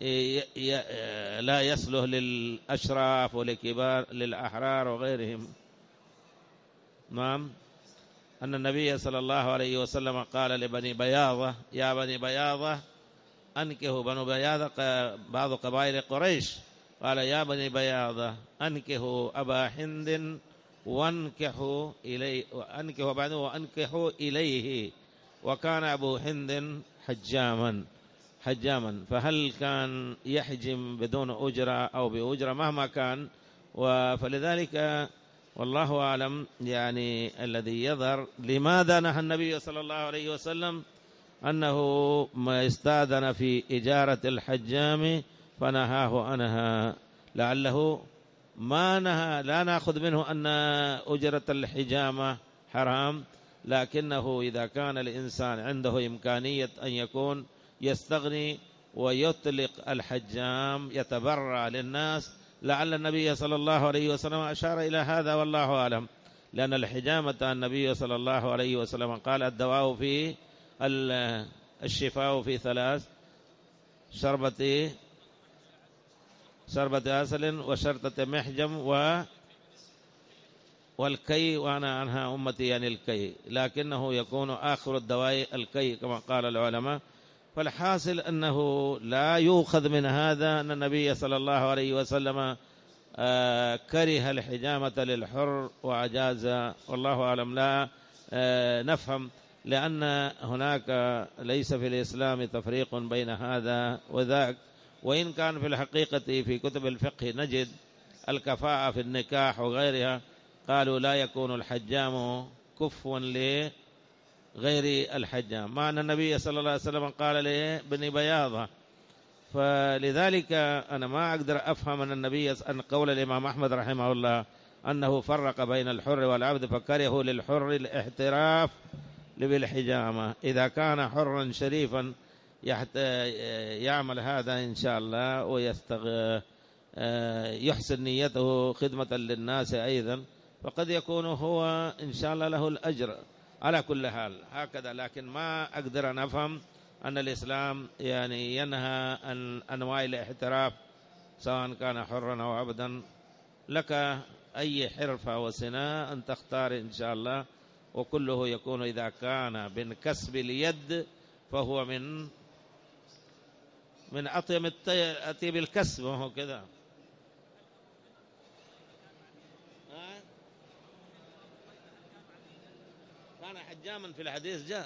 لا يصلح للأشراف ولكبار للأحرار وغيرهم؟ نعم، أن النبي صلى الله عليه وسلم قال لبني بياضة يا بني بياضة أنكهوا، بنو بياضة بعض قبائل قريش، قال يا بني بياضة أنكهوا أبا هند وانكحوا إليه وأنكحوا بعده وأنكحوا إليه، وكان أبو هند حجاما حجاما فهل كان يحجم بدون أجرة أو بأجرة مهما كان؟ فلذلك والله أعلم يعني الذي يظهر لماذا نهى النبي صلى الله عليه وسلم أنه ما استأذن في إجارة الحجام فنهاه عنها، لعله ما نهى لا نأخذ منه أن أجرة الحجامة حرام، لكنه إذا كان الإنسان عنده إمكانية أن يكون يستغني ويطلق الحجام يتبرع للناس، لعل النبي صلى الله عليه وسلم أشار إلى هذا والله أعلم، لأن الحجامة النبي صلى الله عليه وسلم قال الدواء في الشفاء في ثلاث، شربة شربة عسل وشرطة محجم و والكي، وأنا عنها أمتي يعني الكي، لكنه يكون آخر الدواء الكي كما قال العلماء. فالحاصل أنه لا يؤخذ من هذا أن النبي صلى الله عليه وسلم آه كره الحجامة للحر وأجاز، والله أعلم. لا آه نفهم، لأن هناك ليس في الإسلام تفريق بين هذا وذاك، وإن كان في الحقيقة في كتب الفقه نجد الكفاءة في النكاح وغيرها قالوا لا يكون الحجام كفوا لغير الحجام، مع أن النبي صلى الله عليه وسلم قال لابن بياضة. فلذلك أنا ما أقدر أفهم أن النبي أن قول الإمام أحمد رحمه الله أنه فرق بين الحر والعبد فكره للحر الاحتراف بالحجامة. إذا كان حرا شريفا يعمل هذا إن شاء الله ويستغ يحسن نيته خدمة للناس أيضا، فقد يكون هو إن شاء الله له الأجر على كل حال هكذا. لكن ما أقدر أن أفهم أن الإسلام يعني ينهى عن أنواع الاحتراف سواء كان حرا أو عبدا. لك أي حرفة وصناعة أن تختار إن شاء الله، وكله يكون إذا كان من كسب اليد فهو من من أطيب أطيب الكسب، وهو كذا. كان حجاما في الحديث جاء.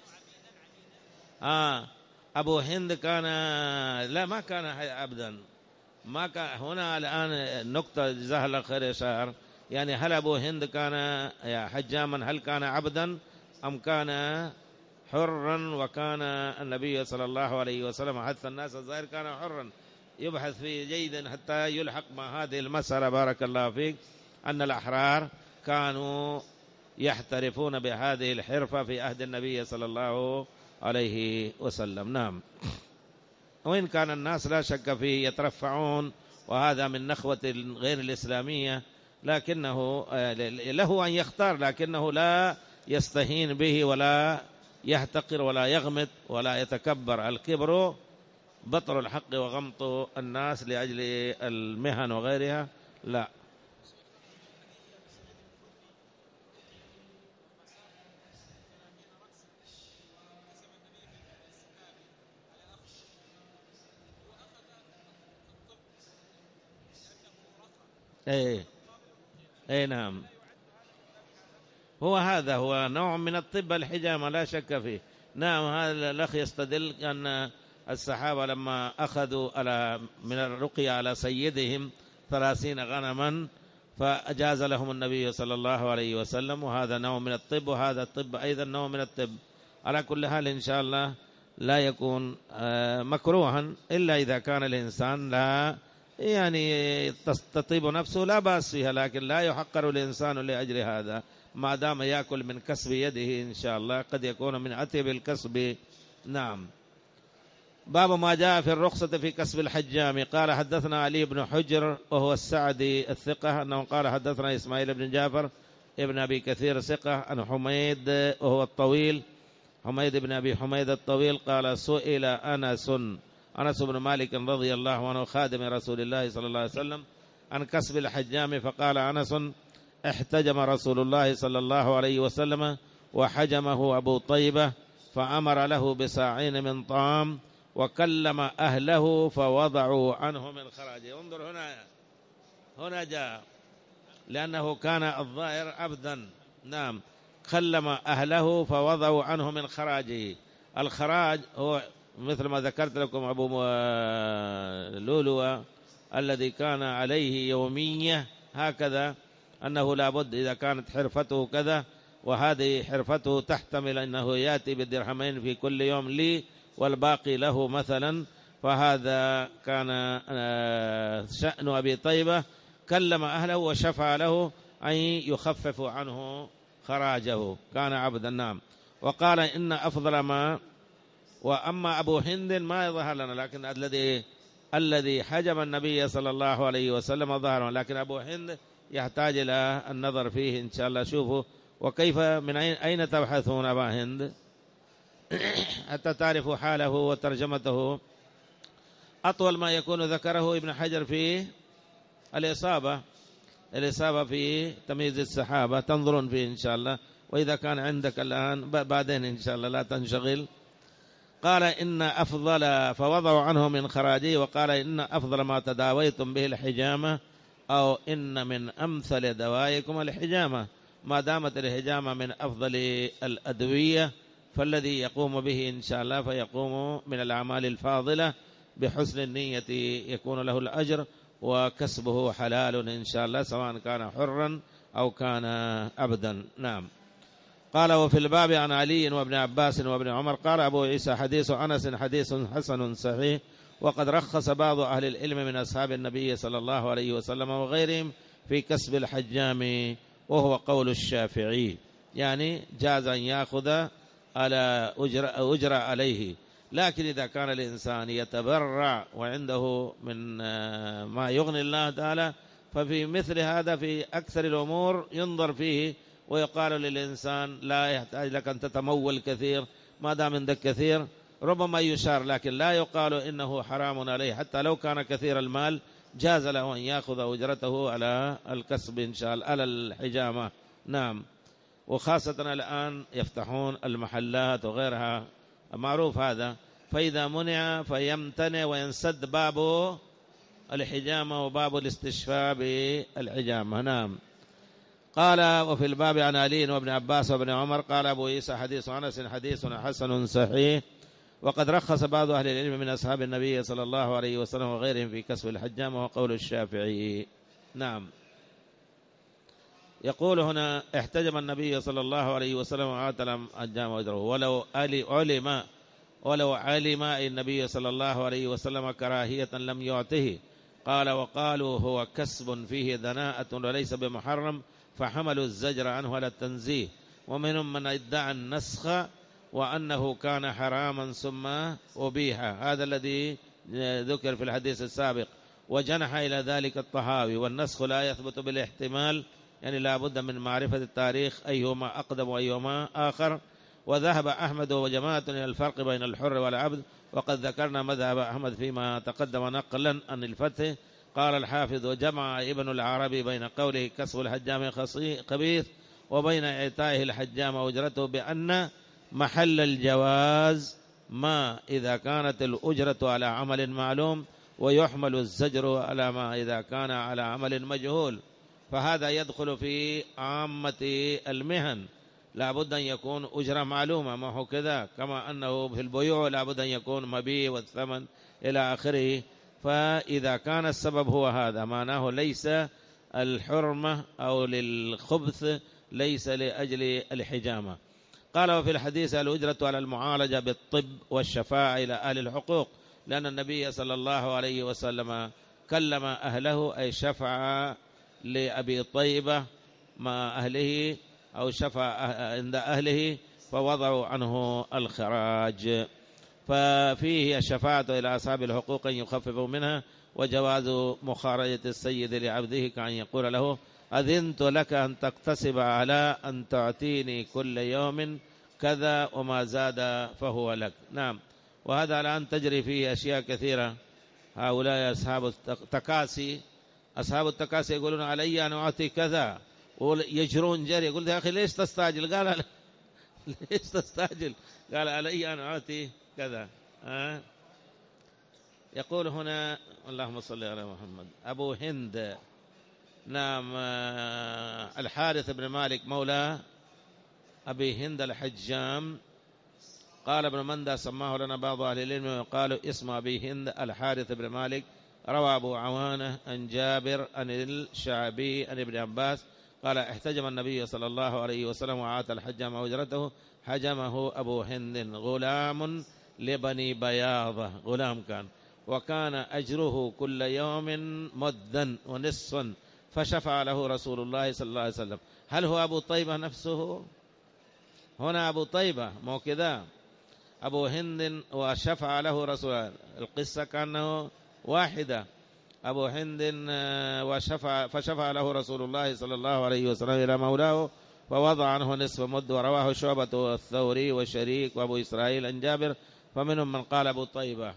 آه أبو هند كان لا ما كان عبدا، ما كان. هنا الآن النقطة جزاه الله خير يا شاعر، يعني هل أبو هند كان حجاما هل كان عبدا أم كان حرا؟ وكان النبي صلى الله عليه وسلم حث الناس الظاهر كان حرا. يبحث فيه جيدا حتى يلحق مع هذه المسألة بارك الله فيك، أن الأحرار كانوا يحترفون بهذه الحرفة في عهد النبي صلى الله عليه وسلم. نعم. وإن كان الناس لا شك فيه يترفعون، وهذا من نخوة غير الإسلامية، لكنه له أن يختار، لكنه لا يستهين به ولا يحتقر ولا يغمط ولا يتكبر. الكبر بطر الحق وغمط الناس لأجل المهن وغيرها، لا. ايه ايه نعم، هو هذا هو نوع من الطب الحجامة لا شك فيه. نعم. هذا الأخ يستدل أن الصحابة لما أخذوا على من الرقية على سيدهم ثلاثين غنما فأجاز لهم النبي صلى الله عليه وسلم، وهذا نوع من الطب، وهذا الطب أيضا نوع من الطب. على كل حال إن شاء الله لا يكون مكروها إلا إذا كان الإنسان لا يعني تطيب نفسه لا بأس فيها، لكن لا يحقر الإنسان لأجل هذا ما دام يأكل من كسب يده إن شاء الله قد يكون من أطيب الكسب. نعم. باب ما جاء في الرخصة في كسب الحجام. قال حدثنا علي بن حجر وهو السعدي الثقة أنه قال حدثنا إسماعيل بن جعفر ابن أبي كثير ثقة عن حميد وهو الطويل، حميد بن أبي حميد الطويل قال سئل أنس أنس بن مالك رضي الله عنه خادم رسول الله صلى الله عليه وسلم عن كسب الحجام، فقال أنس احتجم رسول الله صلى الله عليه وسلم وحجمه أبو طيبة فأمر له بساعين من طعام وكلم أهله فوضعوا عنه من خراجه. انظر هنا هنا جاء لأنه كان الظاهر عبدا. نعم. كلم أهله فوضعوا عنه من خراجه. الخراج هو مثل ما ذكرت لكم أبو لولو الذي كان عليه يومية هكذا، أنه لابد إذا كانت حرفته كذا وهذه حرفته تحتمل أنه يأتي بالدرهمين في كل يوم لي والباقي له مثلا، فهذا كان شأن أبي طيبة. كلم أهله وشفع له أن يخففوا عنه خراجه، كان عبدا. نعم. وقال إن أفضل ما، وأما أبو هند ما يظهر لنا، لكن الذي الذي حجم النبي صلى الله عليه وسلم ظهر، لكن أبو هند يحتاج إلى النظر فيه إن شاء الله. شوفوا وكيف من أين, أين تبحثون أبا هند حتى تعرفوا حاله وترجمته. أطول ما يكون ذكره ابن حجر في الإصابة الإصابة في تمييز الصحابة، تنظرون فيه إن شاء الله، وإذا كان عندك الآن بعدين إن شاء الله لا تنشغل. قال إن أفضل فوضعوا عنه من خراجه، وقال إن أفضل ما تداويتم به الحجامة، أو إن من أمثل دوائكم الحجامة. ما دامت الحجامة من أفضل الأدوية فالذي يقوم به إن شاء الله فيقوم من الأعمال الفاضلة بحسن النية يكون له الأجر، وكسبه حلال إن شاء الله سواء كان حرا أو كان عبدا. نعم. قال وفي الباب عن علي وابن عباس وابن عمر. قال أبو عيسى حديث أنس حديث حسن صحيح، وقد رخص بعض أهل العلم من أصحاب النبي صلى الله عليه وسلم وغيرهم في كسب الحجام، وهو قول الشافعي، يعني جاز أن يأخذ على أجر, أجر عليه. لكن إذا كان الإنسان يتبرع وعنده من ما يغني الله تعالى، ففي مثل هذا في أكثر الأمور ينظر فيه ويقال للإنسان لا يحتاج لك أن تتمول كثير، ما دام عندك كثير ربما يشار، لكن لا يقال إنه حرام عليه. حتى لو كان كثير المال جاز له أن يأخذ أجرته على الكسب إن شاء الله، على الحجامة. نعم. وخاصة الآن يفتحون المحلات وغيرها، معروف هذا، فإذا منع فيمتنع وينسد باب الحجامة وباب الاستشفاء بالحجامة. نعم. قال وفي الباب عن علي وابن عباس وابن عمر قال أبو عيسى حديث أنس حديث حسن صحيح، وقد رخص بعض أهل العلم من أصحاب النبي صلى الله عليه وسلم وغيرهم في كسب الحجامة، وقول الشافعي. نعم. يقول هنا احتجم النبي صلى الله عليه وسلم وآتى الحجام أجره ولو علم ولو علم النبي صلى الله عليه وسلم كراهية لم يعطه. قال وقالوا هو كسب فيه دناءة وليس بمحرم، فحملوا الزجر عنه على التنزيه. ومنهم من ادعى النسخ وأنه كان حراما ثم أبيح، هذا الذي ذكر في الحديث السابق، وجنح إلى ذلك الطحاوي. والنسخ لا يثبت بالاحتمال، يعني لا بد من معرفة التاريخ أيهما أقدم وأيهما آخر. وذهب أحمد وجماعة إلى الفرق بين الحر والعبد، وقد ذكرنا مذهب أحمد فيما تقدم نقلا عن الفتح. قال الحافظ وجمع ابن العربي بين قوله كسب الحجام خبيث وبين إعطائه الحجام أجرته بأن محل الجواز ما إذا كانت الأجرة على عمل معلوم، ويحمل الزجر على ما إذا كان على عمل مجهول. فهذا يدخل في عامة المهن، لا بد أن يكون أجرة معلومة، ما هو كذا، كما أنه في البيوع لا بد أن يكون مبيع والثمن إلى آخره. فإذا كان السبب هو هذا معناه ليس الحرمة أو للخبث، ليس لأجل الحجامة. قال وفي الحديث الأجرة على المعالجة بالطب والشفاعة إلى أهل الحقوق، لأن النبي صلى الله عليه وسلم كلم أهله أي شفع لأبي طيبة مع أهله أو شفع عند أهله فوضعوا عنه الخراج. ففيه الشفاعة إلى أصحاب الحقوق أن يخففوا منها، وجواز مخارجة السيد لعبده كأن يقول له أذنت لك أن تقتصب على أن تعطيني كل يوم كذا وما زاد فهو لك. نعم. وهذا الآن تجري فيه أشياء كثيرة. هؤلاء أصحاب التكاسي، أصحاب التكاسي يقولون علي أن أعطي كذا، ويجرون جري. يقول يا أخي ليش تستعجل؟ قال ليش تستعجل؟ قال علي أن أعطي كذا. أه؟ يقول هنا اللهم صل على محمد أبو هند. نعم. الحارث بن مالك مولى أبي هند الحجام. قال ابن مندى سماه لنا بعض أهل العلم وقالوا اسم أبي هند الحارث بن مالك. روى أبو عوانة عن جابر عن الشعبي عن ابن عباس قال احتجم النبي صلى الله عليه وسلم وعاتى الحجام أجرته، حجمه أبو هند غلام لبني بياضة، غلام كان، وكان أجره كل يوم مدا ونصفا، فشفع له رسول الله صلى الله عليه وسلم. هل هو أبو طيبة نفسه؟ هنا أبو طيبة مو كذا، أبو هند وشفع له رسول الله. القصة كأنه واحدة. أبو هند وشفع فشفع له رسول الله صلى الله عليه وسلم إلى مولاه فوضع عنه نصف مد. ورواه شعبة والثوري وشريك وأبو إسرائيل عن جابر. فمنهم من قال أبو طيبة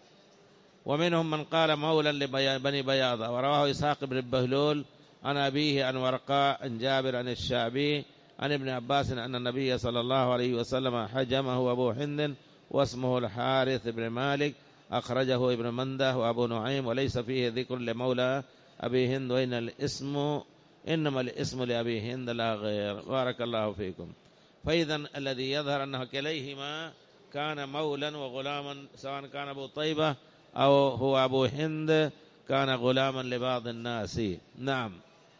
ومنهم من قال مولى لبني بياضة. ورواه إسحاق بن بهلول عن أبيه عن ورقاء عن جابر عن الشعبي عن ابن عباس أن النبي صلى الله عليه وسلم حجمه أبو هند واسمه الحارث بن مالك. أخرجه ابن منده وأبو نعيم، وليس فيه ذكر لمولى أبي هند، وإن الاسم إنما الاسم لأبي هند لا غير. بارك الله فيكم. فإذا الذي يظهر أنه كليهما كان مولا وغلاما، سواء كان أبو طيبة أو هو أبو هند كان غلاما لبعض الناس. نعم.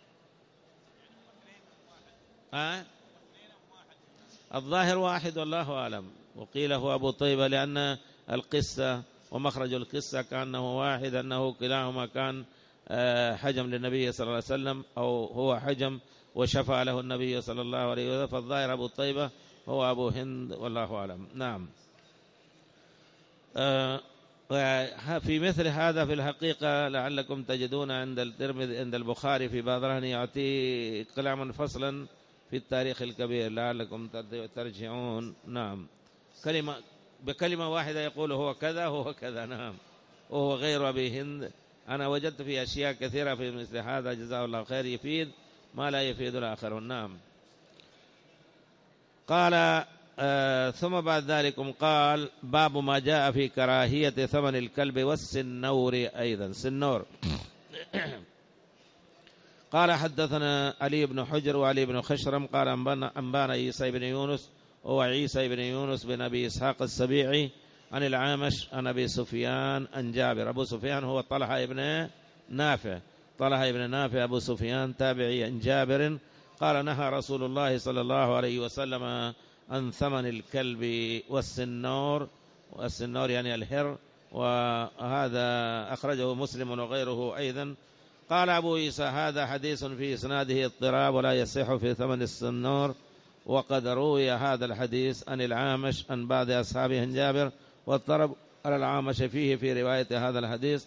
أه؟ الظاهر واحد والله أعلم، وقيل هو أبو طيبة لأن القصة ومخرج القصة كأنه واحد، أنه كلاهما كان حجم للنبي صلى الله عليه وسلم، أو هو حجم وشفع له النبي صلى الله عليه وسلم. فالظاهر أبو طيبة هو أبو هند والله أعلم. نعم. في مثل هذا في الحقيقة لعلكم تجدون عند الترمذي عند البخاري في بعضهم يعطي كلاما فصلا في التاريخ الكبير لعلكم ترجعون. نعم، كلمة بكلمة واحدة يقول هو كذا هو كذا. نعم، وهو غير أبي هند. أنا وجدت في أشياء كثيرة في مثل هذا جزاه الله خير يفيد ما لا يفيد الآخرون. نعم. قال آه ثم بعد ذلك قال باب ما جاء في كراهية ثمن الكلب والسنور أيضا. سنور قال حدثنا علي بن حجر وعلي بن خشرم قال أنبانا عيسى بن يونس هو عيسى بن يونس بن أبي إسحاق السبيعي عن العامش عن أبي سفيان عن جابر. أبو سفيان هو طلحة بن نافع طلحة بن نافع أبو سفيان تابعي عن جابر قال نهى رسول الله صلى الله عليه وسلم عن ثمن الكلب والسنور. والسنور يعني الهر، وهذا أخرجه مسلم وغيره أيضا. قال أبو عيسى هذا حديث في إسناده اضطراب ولا يصح في ثمن السنور، وقد روي هذا الحديث عن العامش عن بعض أصحابه عن جابر، واضطرب على العامش فيه في رواية هذا الحديث،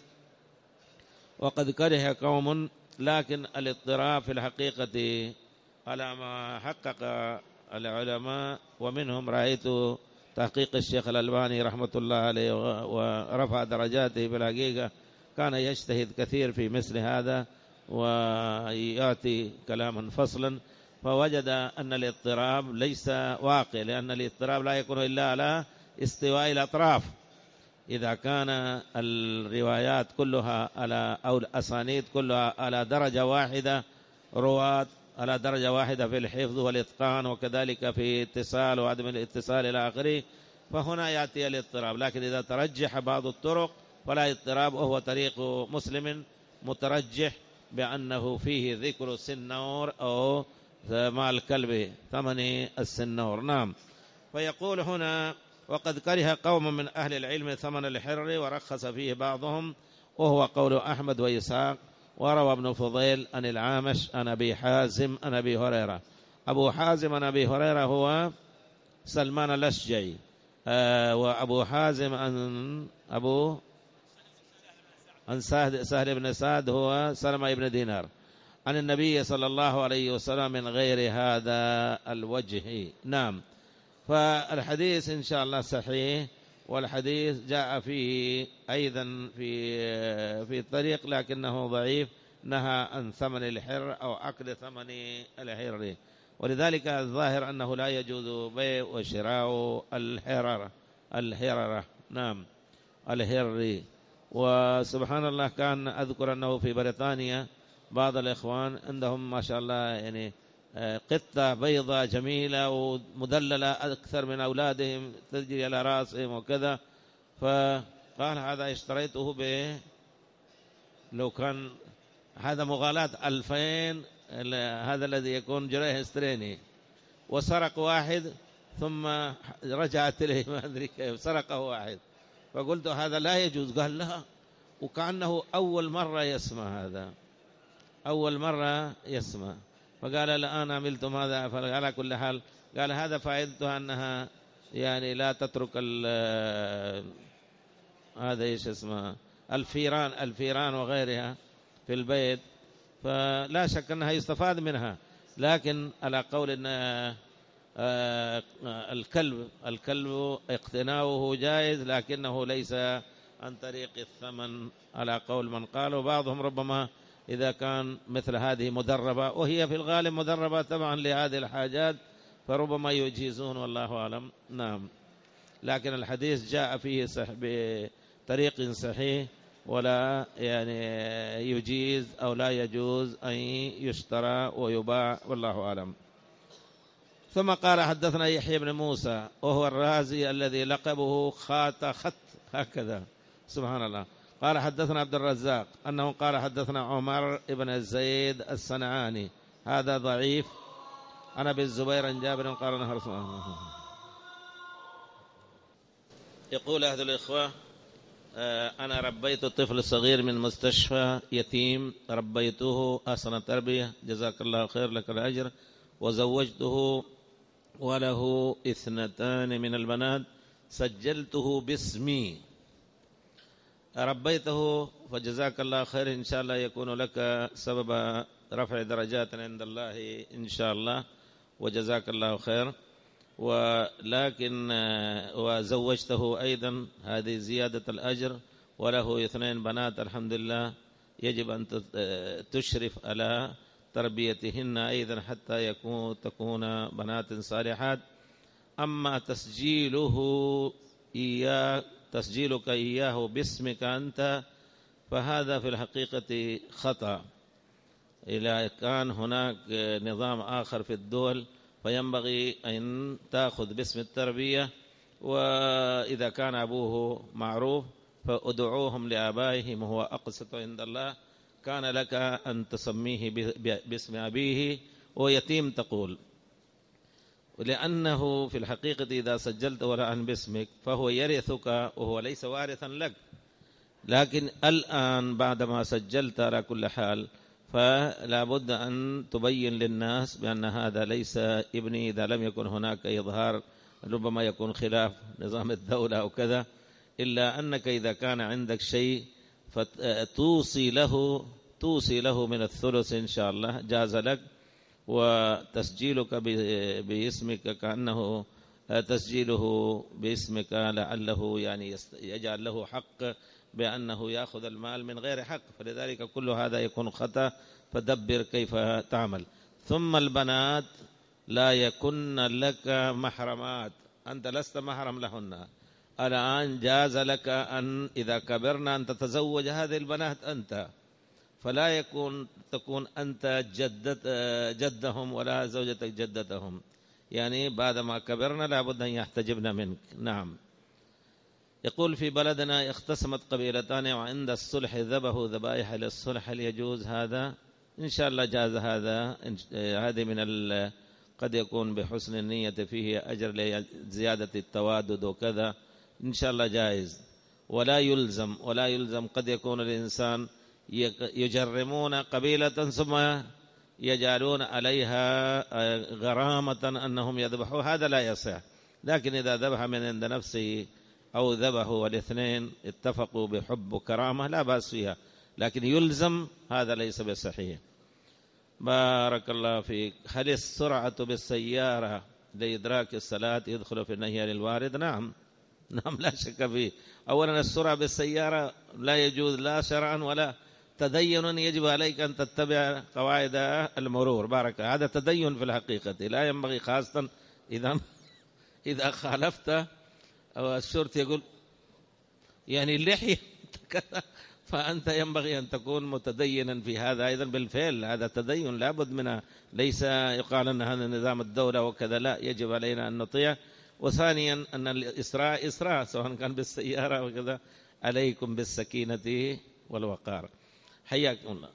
وقد كره قوم. لكن الاضطراب في الحقيقة على ما حقق العلماء، ومنهم رأيت تحقيق الشيخ الألباني رحمة الله عليه ورفع درجاته في الحقيقة، كان يجتهد كثير في مثل هذا ويأتي كلاما فصلا، فوجد أن الاضطراب ليس واقع، لأن الاضطراب لا يكون إلا على استواء الأطراف. إذا كان الروايات كلها على أو الأسانيد كلها على درجة واحدة، رواة على درجة واحدة في الحفظ والإتقان، وكذلك في اتصال وعدم الاتصال إلى آخره، فهنا يأتي الاضطراب. لكن إذا ترجح بعض الطرق فلا اضطراب، وهو طريق مسلم مترجح بأنه فيه ذكر السنور أو مع الكلب ثمن السنور. نعم. فيقول هنا وقد كره قوم من أهل العلم ثمن الحر ورخص فيه بعضهم، وهو قول أحمد وإسحاق. وروى ابن فضيل عن العامش عن أبي حازم عن أبي هريرة. أبو حازم عن أبي هريرة هو سلمان الأشجعي، آه وأبو حازم عن أبو عن سهل بن سعد هو سلمة بن دينار عن النبي صلى الله عليه وسلم من غير هذا الوجه. نعم. فالحديث إن شاء الله صحيح، والحديث جاء فيه أيضا في في الطريق لكنه ضعيف، نهى عن ثمن الحر أو أكل ثمن الحر، ولذلك الظاهر أنه لا يجوز بيع وشراء الحرر الحررة. نعم، الحر. وسبحان الله كان أذكر أنه في بريطانيا بعض الإخوان عندهم ما شاء الله يعني قطة بيضة جميلة ومدللة أكثر من أولادهم تجري على رأسهم وكذا، فقال هذا اشتريته ب لو كان هذا مغالاة ألفين، هذا الذي يكون جريه استريني، وسرق واحد ثم رجعت إليه ما أدري كيف سرقه واحد، فقلت هذا لا يجوز. قال لا، وكأنه أول مرة يسمع هذا، أول مرة يسمع. فقال الآن عملتم هذا. فعلى كل حال قال هذا فائدتها أنها يعني لا تترك هذا إيش اسمه الفيران الفيران وغيرها في البيت، فلا شك أنها يستفاد منها. لكن على قول أن الكلب الكلب اقتناؤه جائز، لكنه ليس عن طريق الثمن على قول من قال. وبعضهم ربما إذا كان مثل هذه مدربة، وهي في الغالب مدربة طبعا لهذه الحاجات، فربما يجيزون والله أعلم. نعم. لكن الحديث جاء فيه صح بطريق صحيح، ولا يعني يجيز أو لا يجوز أن يشترى ويباع والله أعلم. ثم قال حدثنا يحيى بن موسى وهو الرازي الذي لقبه خات خط هكذا سبحان الله. قال حدثنا عبد الرزاق أنه قال حدثنا عمر بن زيد الصنعاني هذا ضعيف أنا بالزبير عن جابر قال نهى رسول الله. يقول أحد الإخوة أنا ربيت طفل صغير من مستشفى يتيم، ربيته أحسن التربية جزاك الله خير لك الأجر، وزوجته وله اثنتان من البنات، سجلته باسمي ربيته فجزاك الله خير، إن شاء الله يكون لك سبب رفع درجات عند الله إن شاء الله، وجزاك الله خير. ولكن وزوجته أيضا، هذه زيادة الأجر، وله اثنين بنات الحمد لله، يجب أن تشرف على تربيتهن أيضا حتى يكون تكون بنات صالحات. أما تسجيله إياه تسجيلك إياه باسمك أنت فهذا في الحقيقة خطأ. إذا كان هناك نظام آخر في الدول فينبغي أن تأخذ باسم التربية، وإذا كان أبوه معروف فأدعوهم لآبائهم وهو أقسط عند الله. كان لك أن تسميه باسم أبيه ويتيم تقول، لأنه في الحقيقة إذا سجلت ولا باسمك فهو يرثك وهو ليس وارثا لك. لكن الآن بعدما سجلت على كل حال فلا بد أن تبين للناس بأن هذا ليس ابني، إذا لم يكن هناك إظهار ربما يكون خلاف نظام الدولة أو كذا، إلا أنك إذا كان عندك شيء فتوصي له توصي له من الثلث إن شاء الله جاز لك، وتسجيلك باسمك كأنه تسجيله باسمك لعله يعني يجعل له حق بأنه يأخذ المال من غير حق، فلذلك كل هذا يكون خطأ. فدبر كيف تعمل. ثم البنات لا يكن لك محرمات، أنت لست محرم لهن. الآن جاز لك أن إذا كبرنا أن تتزوج هذه البنات أنت، فلا يكون تكون أنت جدت جدهم ولا زوجتك جدتهم، يعني بعدما كبرنا لابد أن يحتجبن منك. نعم. يقول في بلدنا اختصمت قبيلتان وعند الصلح ذبحوا ذبائح للصلح، هل يجوز هذا؟ إن شاء الله جاز هذا. هذه من ال قد يكون بحسن النية فيه أجر لزيادة التوادد وكذا، إن شاء الله جائز. ولا يلزم ولا يلزم قد يكون الإنسان يجرمون قبيلة ثم يجعلون عليها غرامة أنهم يذبحوا، هذا لا يصح. لكن إذا ذبح من عند نفسه أو ذبحوا والاثنين اتفقوا بحب وكرامة لا بأس فيها، لكن يلزم هذا ليس بصحيح. بارك الله فيك. هل السرعة بالسيارة لإدراك الصلاة يدخل في النهي عن الوارد؟ نعم نعم لا شك فيه. أولا السرعة بالسيارة لا يجوز لا شرعا ولا تدين، يجب عليك أن تتبع قواعد المرور. بارك، هذا تدين في الحقيقة، لا ينبغي خاصة إذا إذا خالفت أو الشرطي يقول يعني اللحية كذا، فأنت ينبغي أن تكون متدينا في هذا أيضا. بالفعل هذا تدين لابد منه، ليس يقال أن هذا نظام الدولة وكذا، لا، يجب علينا أن نطيع. وثانيا أن الإسراء إسراء سواء كان بالسيارة وكذا، عليكم بالسكينة والوقار. حياكم الله.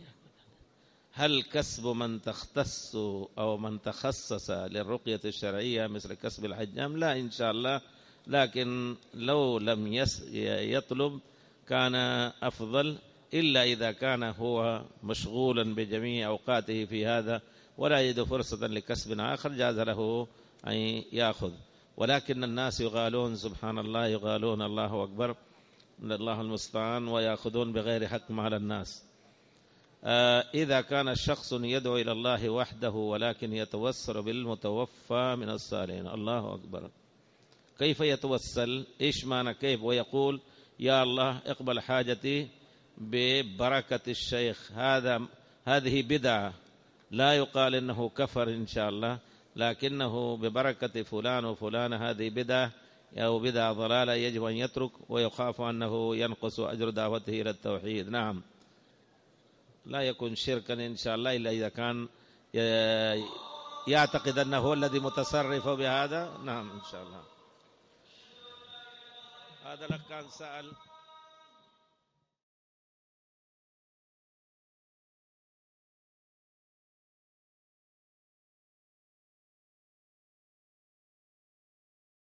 هل كسب من تختص أو من تخصص للرقية الشرعية مثل كسب الحجام؟ لا إن شاء الله، لكن لو لم يطلب كان أفضل، إلا إذا كان هو مشغولا بجميع أوقاته في هذا ولا يجد فرصة لكسب آخر جاز له أن يأخذ. ولكن الناس يغالون، سبحان الله، يغالون، الله أكبر، الله المستعان، ويأخذون بغير حق مال الناس. آه إذا كان الشخص يدعو إلى الله وحده ولكن يتوسل بالمتوفى من الصالحين، الله أكبر، كيف يتوسل؟ إيش معنى كيف؟ ويقول يا الله اقبل حاجتي ببركة الشيخ، هذا هذه بدعة، لا يقال إنه كفر إن شاء الله، لكنه ببركة فلان وفلان، هذه بدعة أو بدعة ضلالة يجب أن يترك، ويخاف أنه ينقص أجر دعوته إلى التوحيد. نعم، لا يكون شركا إن شاء الله إلا إذا كان يعتقد أنه هو الذي متصرف بهذا. نعم إن شاء الله. هذا لك كان سأل